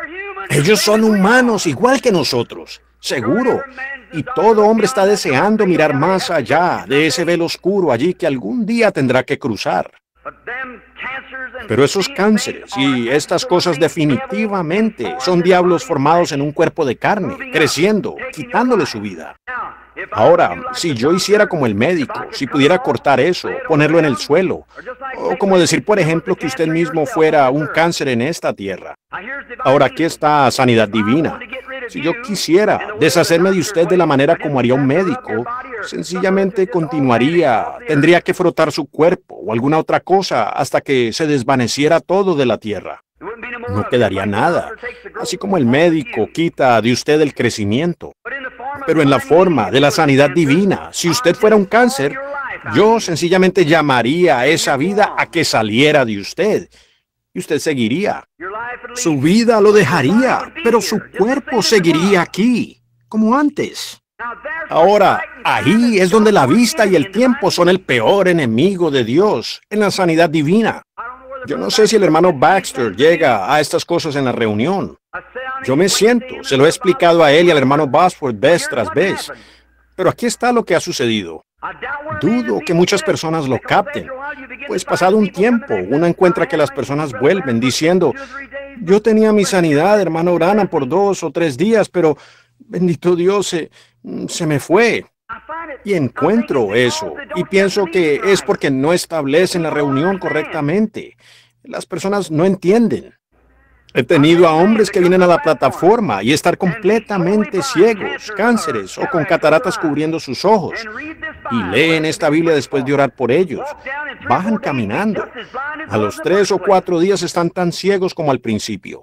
Ellos son humanos igual que nosotros, seguro. Y todo hombre está deseando mirar más allá de ese velo oscuro allí que algún día tendrá que cruzar. Pero esos cánceres y estas cosas definitivamente son diablos formados en un cuerpo de carne, creciendo, quitándole su vida. Ahora, si yo hiciera como el médico, si pudiera cortar eso, ponerlo en el suelo, o como decir, por ejemplo, que usted mismo fuera un cáncer en esta tierra. Ahora, aquí está sanidad divina. Si yo quisiera deshacerme de usted de la manera como haría un médico, sencillamente continuaría, tendría que frotar su cuerpo o alguna otra cosa hasta que se desvaneciera todo de la tierra. No quedaría nada, así como el médico quita de usted el crecimiento. Pero en la forma de la sanidad divina, si usted fuera un cáncer, yo sencillamente llamaría a esa vida a que saliera de usted. Y usted seguiría. Su vida lo dejaría, pero su cuerpo seguiría aquí, como antes. Ahora, ahí es donde la vista y el tiempo son el peor enemigo de Dios, en la sanidad divina. Yo no sé si el hermano Baxter llega a estas cosas en la reunión. Yo me siento, se lo he explicado a él y al hermano Bosworth vez tras vez. Pero aquí está lo que ha sucedido. Dudo que muchas personas lo capten, pues pasado un tiempo, uno encuentra que las personas vuelven diciendo, yo tenía mi sanidad, hermano Branham, por 2 o 3 días, pero bendito Dios, se me fue. Y encuentro eso, y pienso que es porque no establecen la reunión correctamente. Las personas no entienden. He tenido a hombres que vienen a la plataforma y estar completamente ciegos, cánceres o con cataratas cubriendo sus ojos. Y leen esta Biblia después de orar por ellos. Bajan caminando. A los 3 o 4 días están tan ciegos como al principio.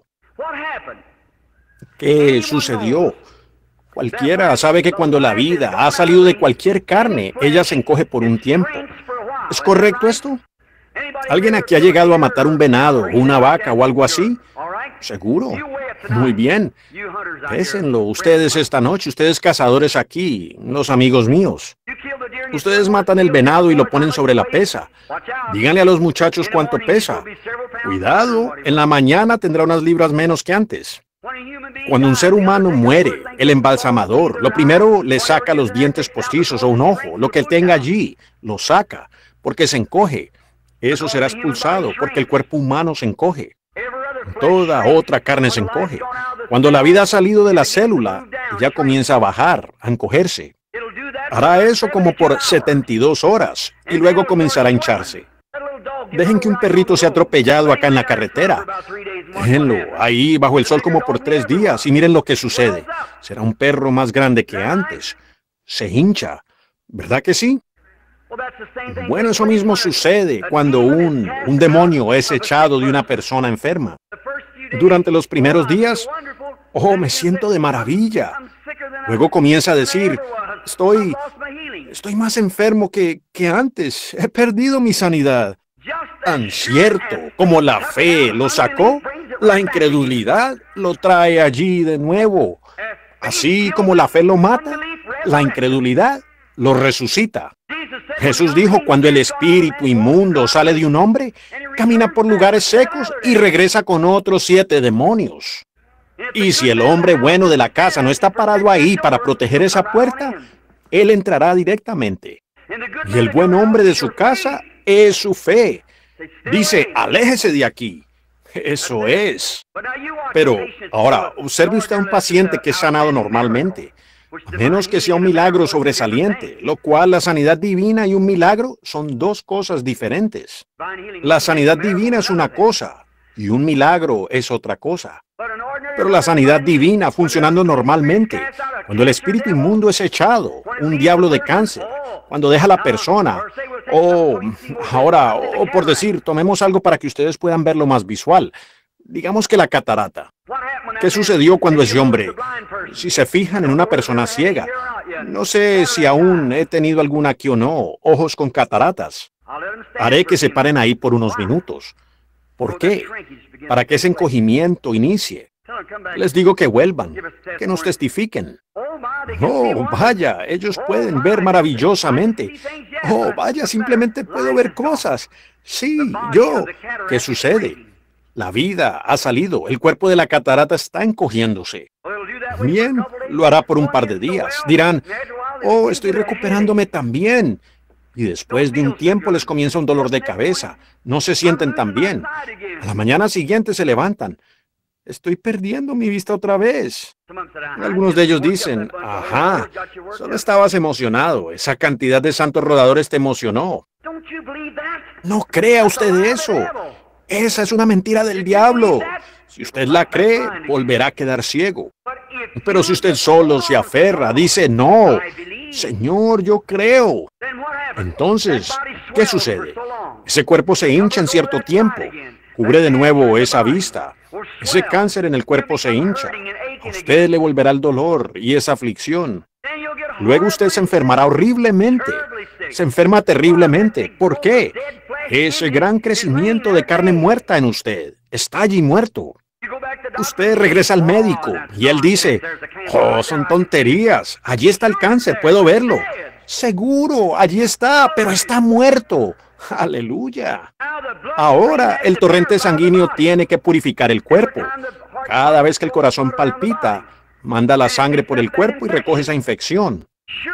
¿Qué sucedió? Cualquiera sabe que cuando la vida ha salido de cualquier carne, ella se encoge por un tiempo. ¿Es correcto esto? ¿Alguien aquí ha llegado a matar un venado o una vaca o algo así? ¿Seguro? Muy bien. Pésenlo ustedes esta noche, ustedes cazadores aquí, los amigos míos. Ustedes matan el venado y lo ponen sobre la pesa. Díganle a los muchachos cuánto pesa. Cuidado, en la mañana tendrá unas libras menos que antes. Cuando un ser humano muere, el embalsamador, lo primero le saca los dientes postizos o un ojo, lo que él tenga allí, lo saca, porque se encoge. Eso será expulsado porque el cuerpo humano se encoge. Toda otra carne se encoge. Cuando la vida ha salido de la célula, ya comienza a bajar, a encogerse. Hará eso como por 72 horas y luego comenzará a hincharse. Dejen que un perrito sea atropellado acá en la carretera. Déjenlo ahí bajo el sol como por 3 días y miren lo que sucede. Será un perro más grande que antes. Se hincha. ¿Verdad que sí? Bueno, eso mismo sucede cuando un demonio es echado de una persona enferma. Durante los primeros días, oh, me siento de maravilla. Luego comienza a decir, estoy más enfermo que antes. He perdido mi sanidad. Tan cierto como la fe lo sacó, la incredulidad lo trae allí de nuevo. Así como la fe lo mata, la incredulidad lo resucita. Jesús dijo, cuando el espíritu inmundo sale de un hombre, camina por lugares secos y regresa con otros 7 demonios. Y si el hombre bueno de la casa no está parado ahí para proteger esa puerta, él entrará directamente. Y el buen hombre de su casa es su fe. Dice, aléjese de aquí. Eso es. Pero ahora, observe usted a un paciente que es sanado normalmente. A menos que sea un milagro sobresaliente, lo cual la sanidad divina y un milagro son 2 cosas diferentes. La sanidad divina es una cosa y un milagro es otra cosa. Pero la sanidad divina funcionando normalmente, cuando el espíritu inmundo es echado, un diablo de cáncer, cuando deja a la persona, o por decir, tomemos algo para que ustedes puedan verlo más visual. Digamos que la catarata. ¿Qué sucedió cuando ese hombre? Si se fijan en una persona ciega, no sé si aún he tenido alguna aquí o no, ojos con cataratas. Haré que se paren ahí por unos minutos. ¿Por qué? Para que ese encogimiento inicie. Les digo que vuelvan, que nos testifiquen. Oh, vaya, ellos pueden ver maravillosamente. Oh, vaya, simplemente puedo ver cosas. Sí, yo. ¿Qué sucede? La vida ha salido. El cuerpo de la catarata está encogiéndose. Bien, lo hará por un par de días. Dirán, oh, estoy recuperándome tan bien. Y después de un tiempo les comienza un dolor de cabeza. No se sienten tan bien. A la mañana siguiente se levantan. Estoy perdiendo mi vista otra vez. Algunos de ellos dicen, ajá, solo estabas emocionado. Esa cantidad de santos rodadores te emocionó. No crea usted eso. Esa es una mentira del diablo. Si usted la cree, volverá a quedar ciego. Pero si usted solo se aferra, dice, no, Señor, yo creo. Entonces, ¿qué sucede? Ese cuerpo se hincha en cierto tiempo. Cubre de nuevo esa vista. Ese cáncer en el cuerpo se hincha. A usted le volverá el dolor y esa aflicción. Luego usted se enfermará horriblemente. Se enferma terriblemente. ¿Por qué? Ese gran crecimiento de carne muerta en usted está allí muerto. Usted regresa al médico y él dice, oh, son tonterías. Allí está el cáncer, puedo verlo. Seguro, allí está, pero está muerto. Aleluya. Ahora el torrente sanguíneo tiene que purificar el cuerpo. Cada vez que el corazón palpita, manda la sangre por el cuerpo y recoge esa infección.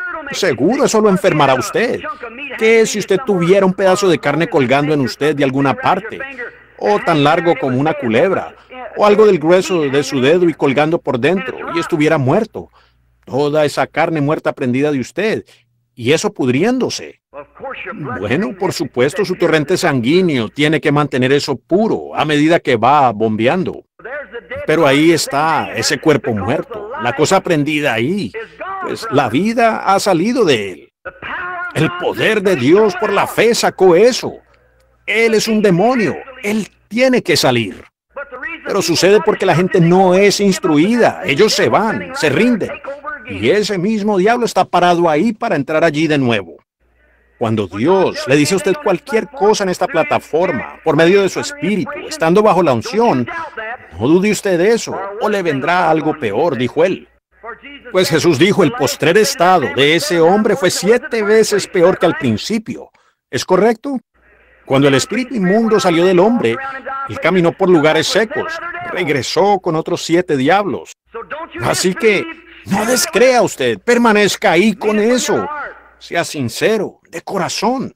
Seguro eso lo enfermará a usted. ¿Qué si usted tuviera un pedazo de carne colgando en usted de alguna parte? O tan largo como una culebra, o algo del grueso de su dedo y colgando por dentro, y estuviera muerto. Toda esa carne muerta prendida de usted, y eso pudriéndose. Bueno, por supuesto, su torrente sanguíneo tiene que mantener eso puro a medida que va bombeando. Pero ahí está ese cuerpo muerto, la cosa prendida ahí. Pues la vida ha salido de él. El poder de Dios por la fe sacó eso. Él es un demonio. Él tiene que salir. Pero sucede porque la gente no es instruida. Ellos se van, se rinden. Y ese mismo diablo está parado ahí para entrar allí de nuevo. Cuando Dios le dice a usted cualquier cosa en esta plataforma, por medio de su espíritu, estando bajo la unción, no dude usted de eso, o le vendrá algo peor, dijo él. Pues Jesús dijo, el postrer estado de ese hombre fue 7 veces peor que al principio. ¿Es correcto? Cuando el espíritu inmundo salió del hombre, él caminó por lugares secos, regresó con otros 7 diablos. Así que no descrea usted, permanezca ahí con eso. Sea sincero, de corazón.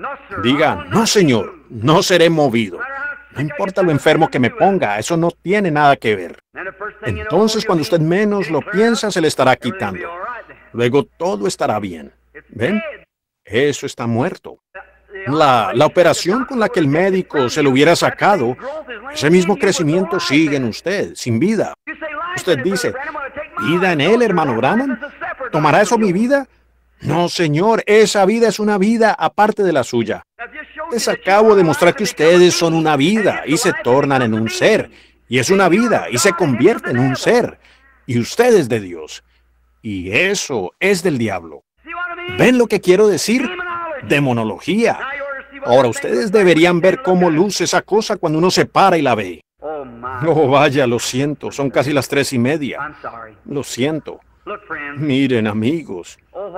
Diga, no Señor, no seré movido. No importa lo enfermo que me ponga, eso no tiene nada que ver. Entonces, cuando usted menos lo piensa, se le estará quitando. Luego todo estará bien. ¿Ven? Eso está muerto. La operación con la que el médico se lo hubiera sacado, ese mismo crecimiento sigue en usted, sin vida. Usted dice, ¿vida en él, hermano Branham? ¿Tomará eso mi vida? No, señor, esa vida es una vida aparte de la suya. Les acabo de mostrar que ustedes son una vida y se tornan en un ser. Y es una vida y se convierte en un ser. Y usted es de Dios. Y eso es del diablo. ¿Ven lo que quiero decir? Demonología. Ahora ustedes deberían ver cómo luce esa cosa cuando uno se para y la ve. Oh, vaya, lo siento. Son casi las 3:30. Lo siento. Miren, amigos.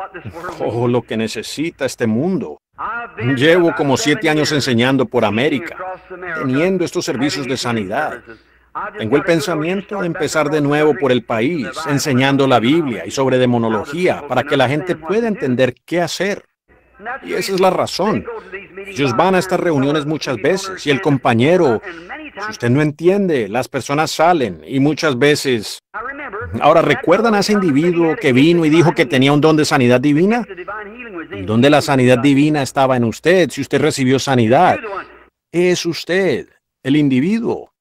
Oh, lo que necesita este mundo. Llevo como 7 años enseñando por América, teniendo estos servicios de sanidad. Tengo el pensamiento de empezar de nuevo por el país, enseñando la Biblia y sobre demonología, para que la gente pueda entender qué hacer. Y esa es la razón. Ellos van a estas reuniones muchas veces y el compañero, si usted no entiende, las personas salen y muchas veces... Ahora, ¿recuerdan a ese individuo que vino y dijo que tenía un don de sanidad divina? El don de la sanidad divina estaba en usted, si usted recibió sanidad. Es usted, el individuo.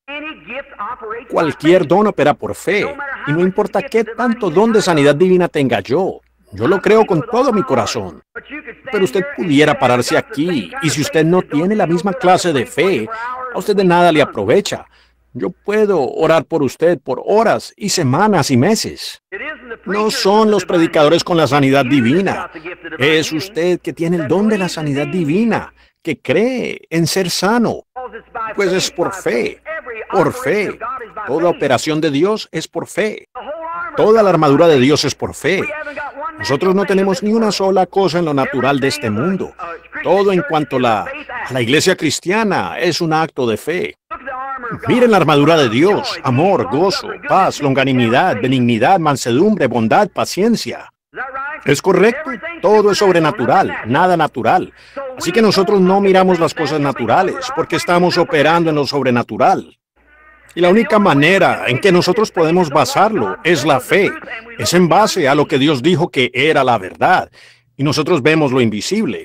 Cualquier don opera por fe, y no importa qué tanto don de sanidad divina tenga yo. Yo lo creo con todo mi corazón. Pero usted pudiera pararse aquí, y si usted no tiene la misma clase de fe, a usted de nada le aprovecha. Yo puedo orar por usted por horas y semanas y meses. No son los predicadores con la sanidad divina. Es usted que tiene el don de la sanidad divina, que cree en ser sano. Pues es por fe, por fe. Toda operación de Dios es por fe. Toda la armadura de Dios es por fe. Nosotros no tenemos ni una sola cosa en lo natural de este mundo. Todo en cuanto a la iglesia cristiana es un acto de fe. Miren la armadura de Dios: amor, gozo, paz, longanimidad, benignidad, mansedumbre, bondad, paciencia. ¿Es correcto? Todo es sobrenatural, nada natural. Así que nosotros no miramos las cosas naturales porque estamos operando en lo sobrenatural. Y la única manera en que nosotros podemos basarlo es la fe. Es en base a lo que Dios dijo que era la verdad. Y nosotros vemos lo invisible.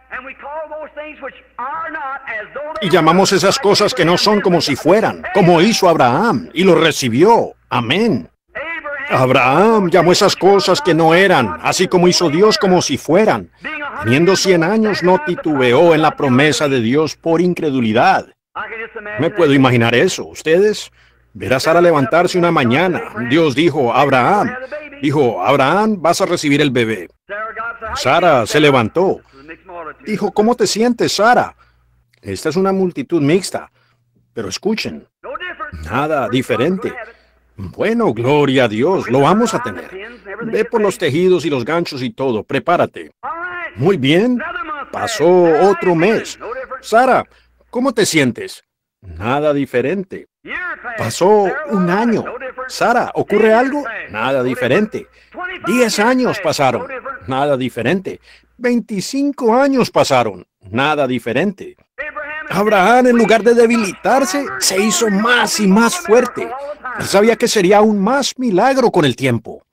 Y llamamos esas cosas que no son como si fueran, como hizo Abraham, y lo recibió. Amén. Abraham llamó esas cosas que no eran, así como hizo Dios, como si fueran. Teniendo 100 años, no titubeó en la promesa de Dios por incredulidad. Me puedo imaginar eso. ¿Ustedes? Ver a Sara levantarse una mañana. Dios dijo: Abraham, vas a recibir el bebé. Sara se levantó. Dijo: ¿cómo te sientes, Sara? Esta es una multitud mixta. Pero escuchen, nada diferente. Bueno, gloria a Dios, lo vamos a tener. Ve por los tejidos y los ganchos y todo, prepárate. Muy bien, pasó otro mes. Sara, ¿cómo te sientes? Nada diferente. Pasó un año. Sara, ¿ocurre algo? Nada diferente. 10 años pasaron. Nada diferente. 25 años pasaron. Nada diferente. Abraham, en lugar de debilitarse, se hizo más y más fuerte. Él sabía que sería aún más milagro con el tiempo.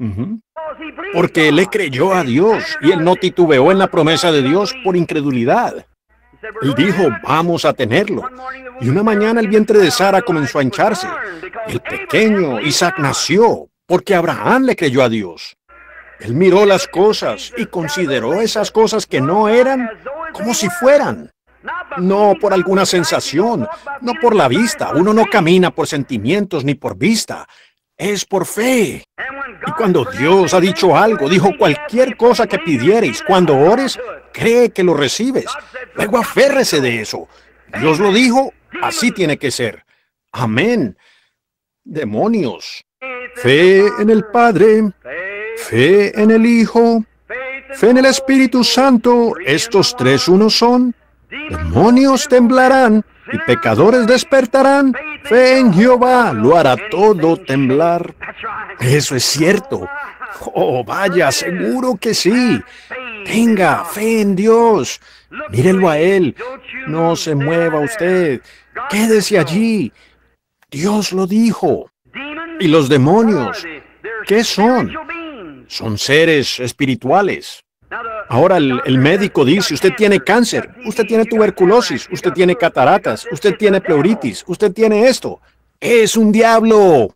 Porque él le creyó a Dios y él no titubeó en la promesa de Dios por incredulidad. Él dijo: vamos a tenerlo. Y una mañana el vientre de Sara comenzó a hincharse. El pequeño Isaac nació porque Abraham le creyó a Dios. Él miró las cosas y consideró esas cosas que no eran como si fueran. No por alguna sensación, no por la vista. Uno no camina por sentimientos ni por vista. Es por fe. Y cuando Dios ha dicho algo, dijo: cualquier cosa que pidiereis, cuando ores, cree que lo recibes. Luego aférrese de eso. Dios lo dijo, así tiene que ser. Amén. Demonios. Fe en el Padre, fe en el Hijo, fe en el Espíritu Santo. Estos tres unos son. Demonios temblarán y pecadores despertarán. Fe en Jehová lo hará todo temblar. Eso es cierto. Oh, vaya, seguro que sí. Tenga fe en Dios. Mírelo a Él. No se mueva usted. Quédese allí. Dios lo dijo. ¿Y los demonios? ¿Qué son? Son seres espirituales. Ahora el médico dice: usted tiene cáncer, usted tiene tuberculosis, usted tiene cataratas, usted tiene pleuritis, usted tiene esto. Es un diablo.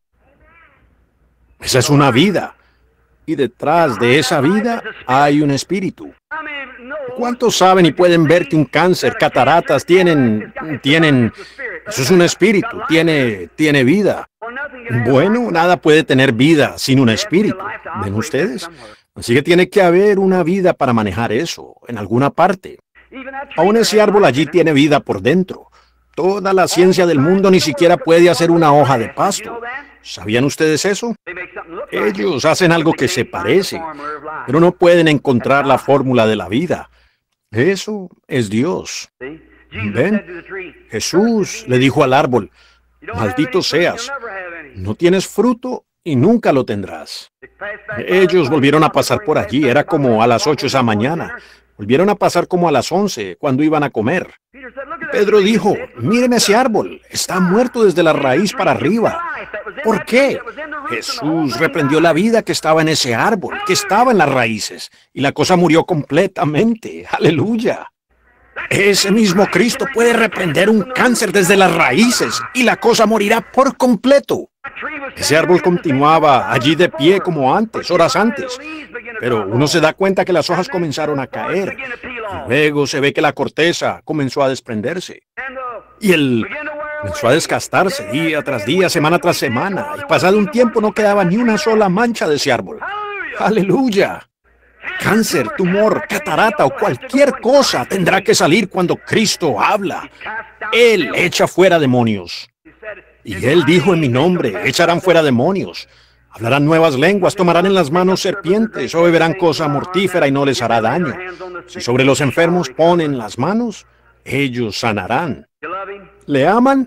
Esa es una vida. Y detrás de esa vida hay un espíritu. ¿Cuántos saben y pueden ver que un cáncer, cataratas, tienen... Eso es un espíritu, tiene vida. Bueno, nada puede tener vida sin un espíritu. ¿Ven ustedes? Así que tiene que haber una vida para manejar eso, en alguna parte. Aún ese árbol allí tiene vida por dentro. Toda la ciencia del mundo ni siquiera puede hacer una hoja de pasto. ¿Sabían ustedes eso? Ellos hacen algo que se parece, pero no pueden encontrar la fórmula de la vida. Eso es Dios. ¿Ven? Jesús le dijo al árbol: maldito seas, no tienes fruto y nunca lo tendrás. Ellos volvieron a pasar por allí, era como a las 8 esa mañana. Volvieron a pasar como a las 11, cuando iban a comer. Pedro dijo: miren ese árbol, está muerto desde la raíz para arriba. ¿Por qué? Jesús reprendió la vida que estaba en ese árbol, que estaba en las raíces, y la cosa murió completamente. ¡Aleluya! Ese mismo Cristo puede reprender un cáncer desde las raíces, y la cosa morirá por completo. Ese árbol continuaba allí de pie como antes, horas antes, pero uno se da cuenta que las hojas comenzaron a caer, y luego se ve que la corteza comenzó a desprenderse, y él comenzó a desgastarse día tras día, semana tras semana, y pasado un tiempo no quedaba ni una sola mancha de ese árbol. ¡Aleluya! Cáncer, tumor, catarata o cualquier cosa tendrá que salir cuando Cristo habla. Él echa fuera demonios. Y Él dijo: en mi nombre echarán fuera demonios. Hablarán nuevas lenguas, tomarán en las manos serpientes o beberán cosa mortífera y no les hará daño. Si sobre los enfermos ponen las manos, ellos sanarán. ¿Le aman?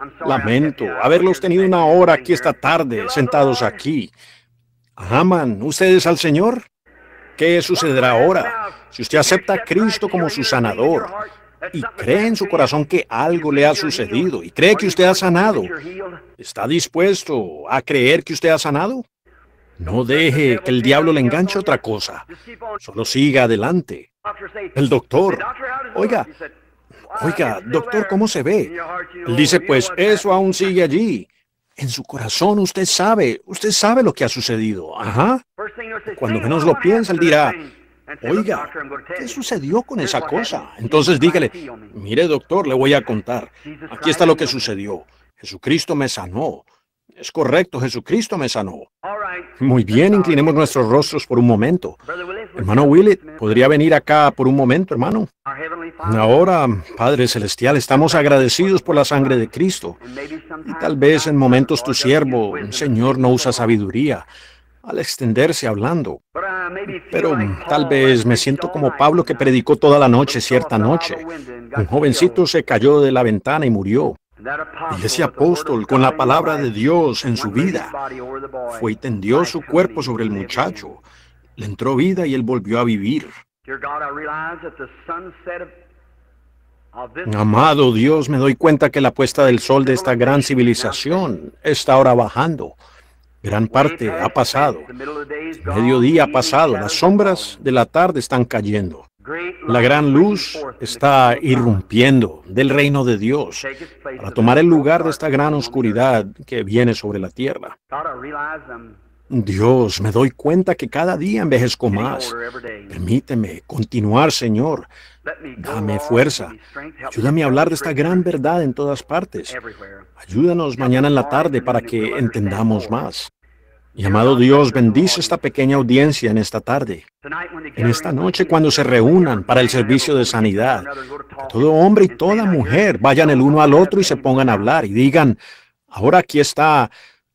Lamento haberlos tenido una hora aquí esta tarde, sentados aquí. ¿Aman ustedes al Señor? ¿Qué sucederá ahora si usted acepta a Cristo como su sanador y cree en su corazón que algo le ha sucedido y cree que usted ha sanado? ¿Está dispuesto a creer que usted ha sanado? No deje que el diablo le enganche otra cosa. Solo siga adelante. El doctor, oiga, doctor, ¿cómo se ve? Él dice, pues eso aún sigue allí. En su corazón usted sabe lo que ha sucedido. Ajá. Cuando menos lo piensa, él dirá, oiga, ¿qué sucedió con esa cosa? Entonces dígale, mire doctor, le voy a contar. Aquí está lo que sucedió. Jesucristo me sanó. Es correcto, Jesucristo me sanó. Muy bien, inclinemos nuestros rostros por un momento. Hermano Willett, ¿podría venir acá por un momento, hermano? Ahora, Padre Celestial, estamos agradecidos por la sangre de Cristo. Y tal vez en momentos tu siervo, Señor, no usa sabiduría al extenderse hablando. Pero tal vez me siento como Pablo que predicó toda la noche cierta noche. Un jovencito se cayó de la ventana y murió. Y ese apóstol, con la palabra de Dios en su vida, fue y tendió su cuerpo sobre el muchacho. Le entró vida y él volvió a vivir. Amado Dios, me doy cuenta que la puesta del sol de esta gran civilización está ahora bajando. Gran parte ha pasado. El mediodía ha pasado. Las sombras de la tarde están cayendo. La gran luz está irrumpiendo del reino de Dios para tomar el lugar de esta gran oscuridad que viene sobre la tierra. Dios, me doy cuenta que cada día envejezco más. Permíteme continuar, Señor. Dame fuerza. Ayúdame a hablar de esta gran verdad en todas partes. Ayúdanos mañana en la tarde para que entendamos más. Y amado Dios, bendice esta pequeña audiencia en esta tarde. En esta noche, cuando se reúnan para el servicio de sanidad, que todo hombre y toda mujer vayan el uno al otro y se pongan a hablar y digan, ahora aquí está,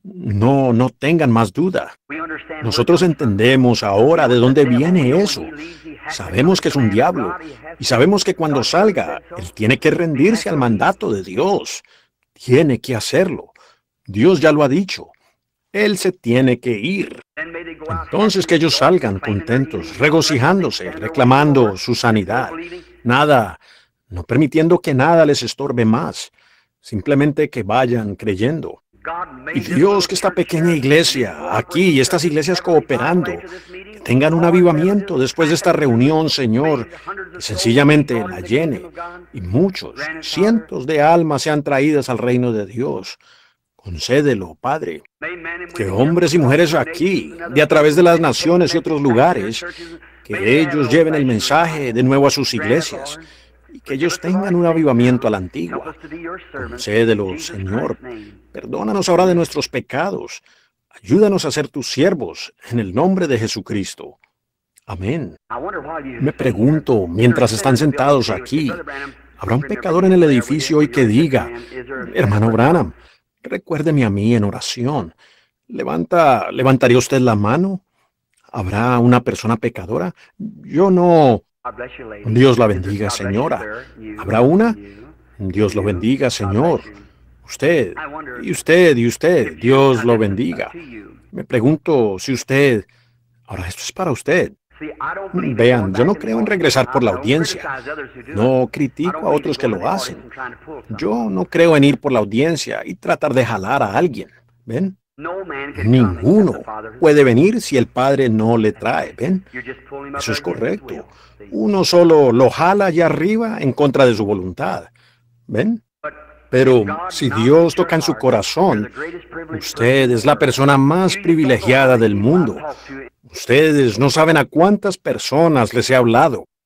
no tengan más duda. Nosotros entendemos ahora de dónde viene eso. Sabemos que es un diablo y sabemos que cuando salga, él tiene que rendirse al mandato de Dios. Tiene que hacerlo. Dios ya lo ha dicho. Él se tiene que ir. Entonces que ellos salgan contentos, regocijándose, reclamando su sanidad. Nada, no permitiendo que nada les estorbe más. Simplemente que vayan creyendo. Y Dios, que esta pequeña iglesia, aquí, y estas iglesias cooperando, que tengan un avivamiento después de esta reunión, Señor, que sencillamente la llene. Y muchos, cientos de almas sean traídas al reino de Dios. Concédelo, Padre, que hombres y mujeres aquí, de a través de las naciones y otros lugares, que ellos lleven el mensaje de nuevo a sus iglesias y que ellos tengan un avivamiento a la antigua. Concédelo, Señor. Perdónanos ahora de nuestros pecados. Ayúdanos a ser tus siervos en el nombre de Jesucristo. Amén. Me pregunto, mientras están sentados aquí, ¿habrá un pecador en el edificio hoy que diga, hermano Branham, recuérdeme a mí en oración? ¿Levantaría usted la mano? ¿Habrá una persona pecadora? Yo no. Dios la bendiga, señora. ¿Habrá una? Dios lo bendiga, señor. Usted, y usted, y usted. Dios lo bendiga. Me pregunto si usted... Ahora, esto es para usted. Vean, yo no creo en regresar por la audiencia. No critico a otros que lo hacen. Yo no creo en ir por la audiencia y tratar de jalar a alguien. ¿Ven? Ninguno puede venir si el Padre no le trae. ¿Ven? Eso es correcto. Uno solo lo jala allá arriba en contra de su voluntad. ¿Ven? Pero si Dios toca en su corazón, usted es la persona más privilegiada del mundo. Ustedes no saben a cuántas personas les he hablado.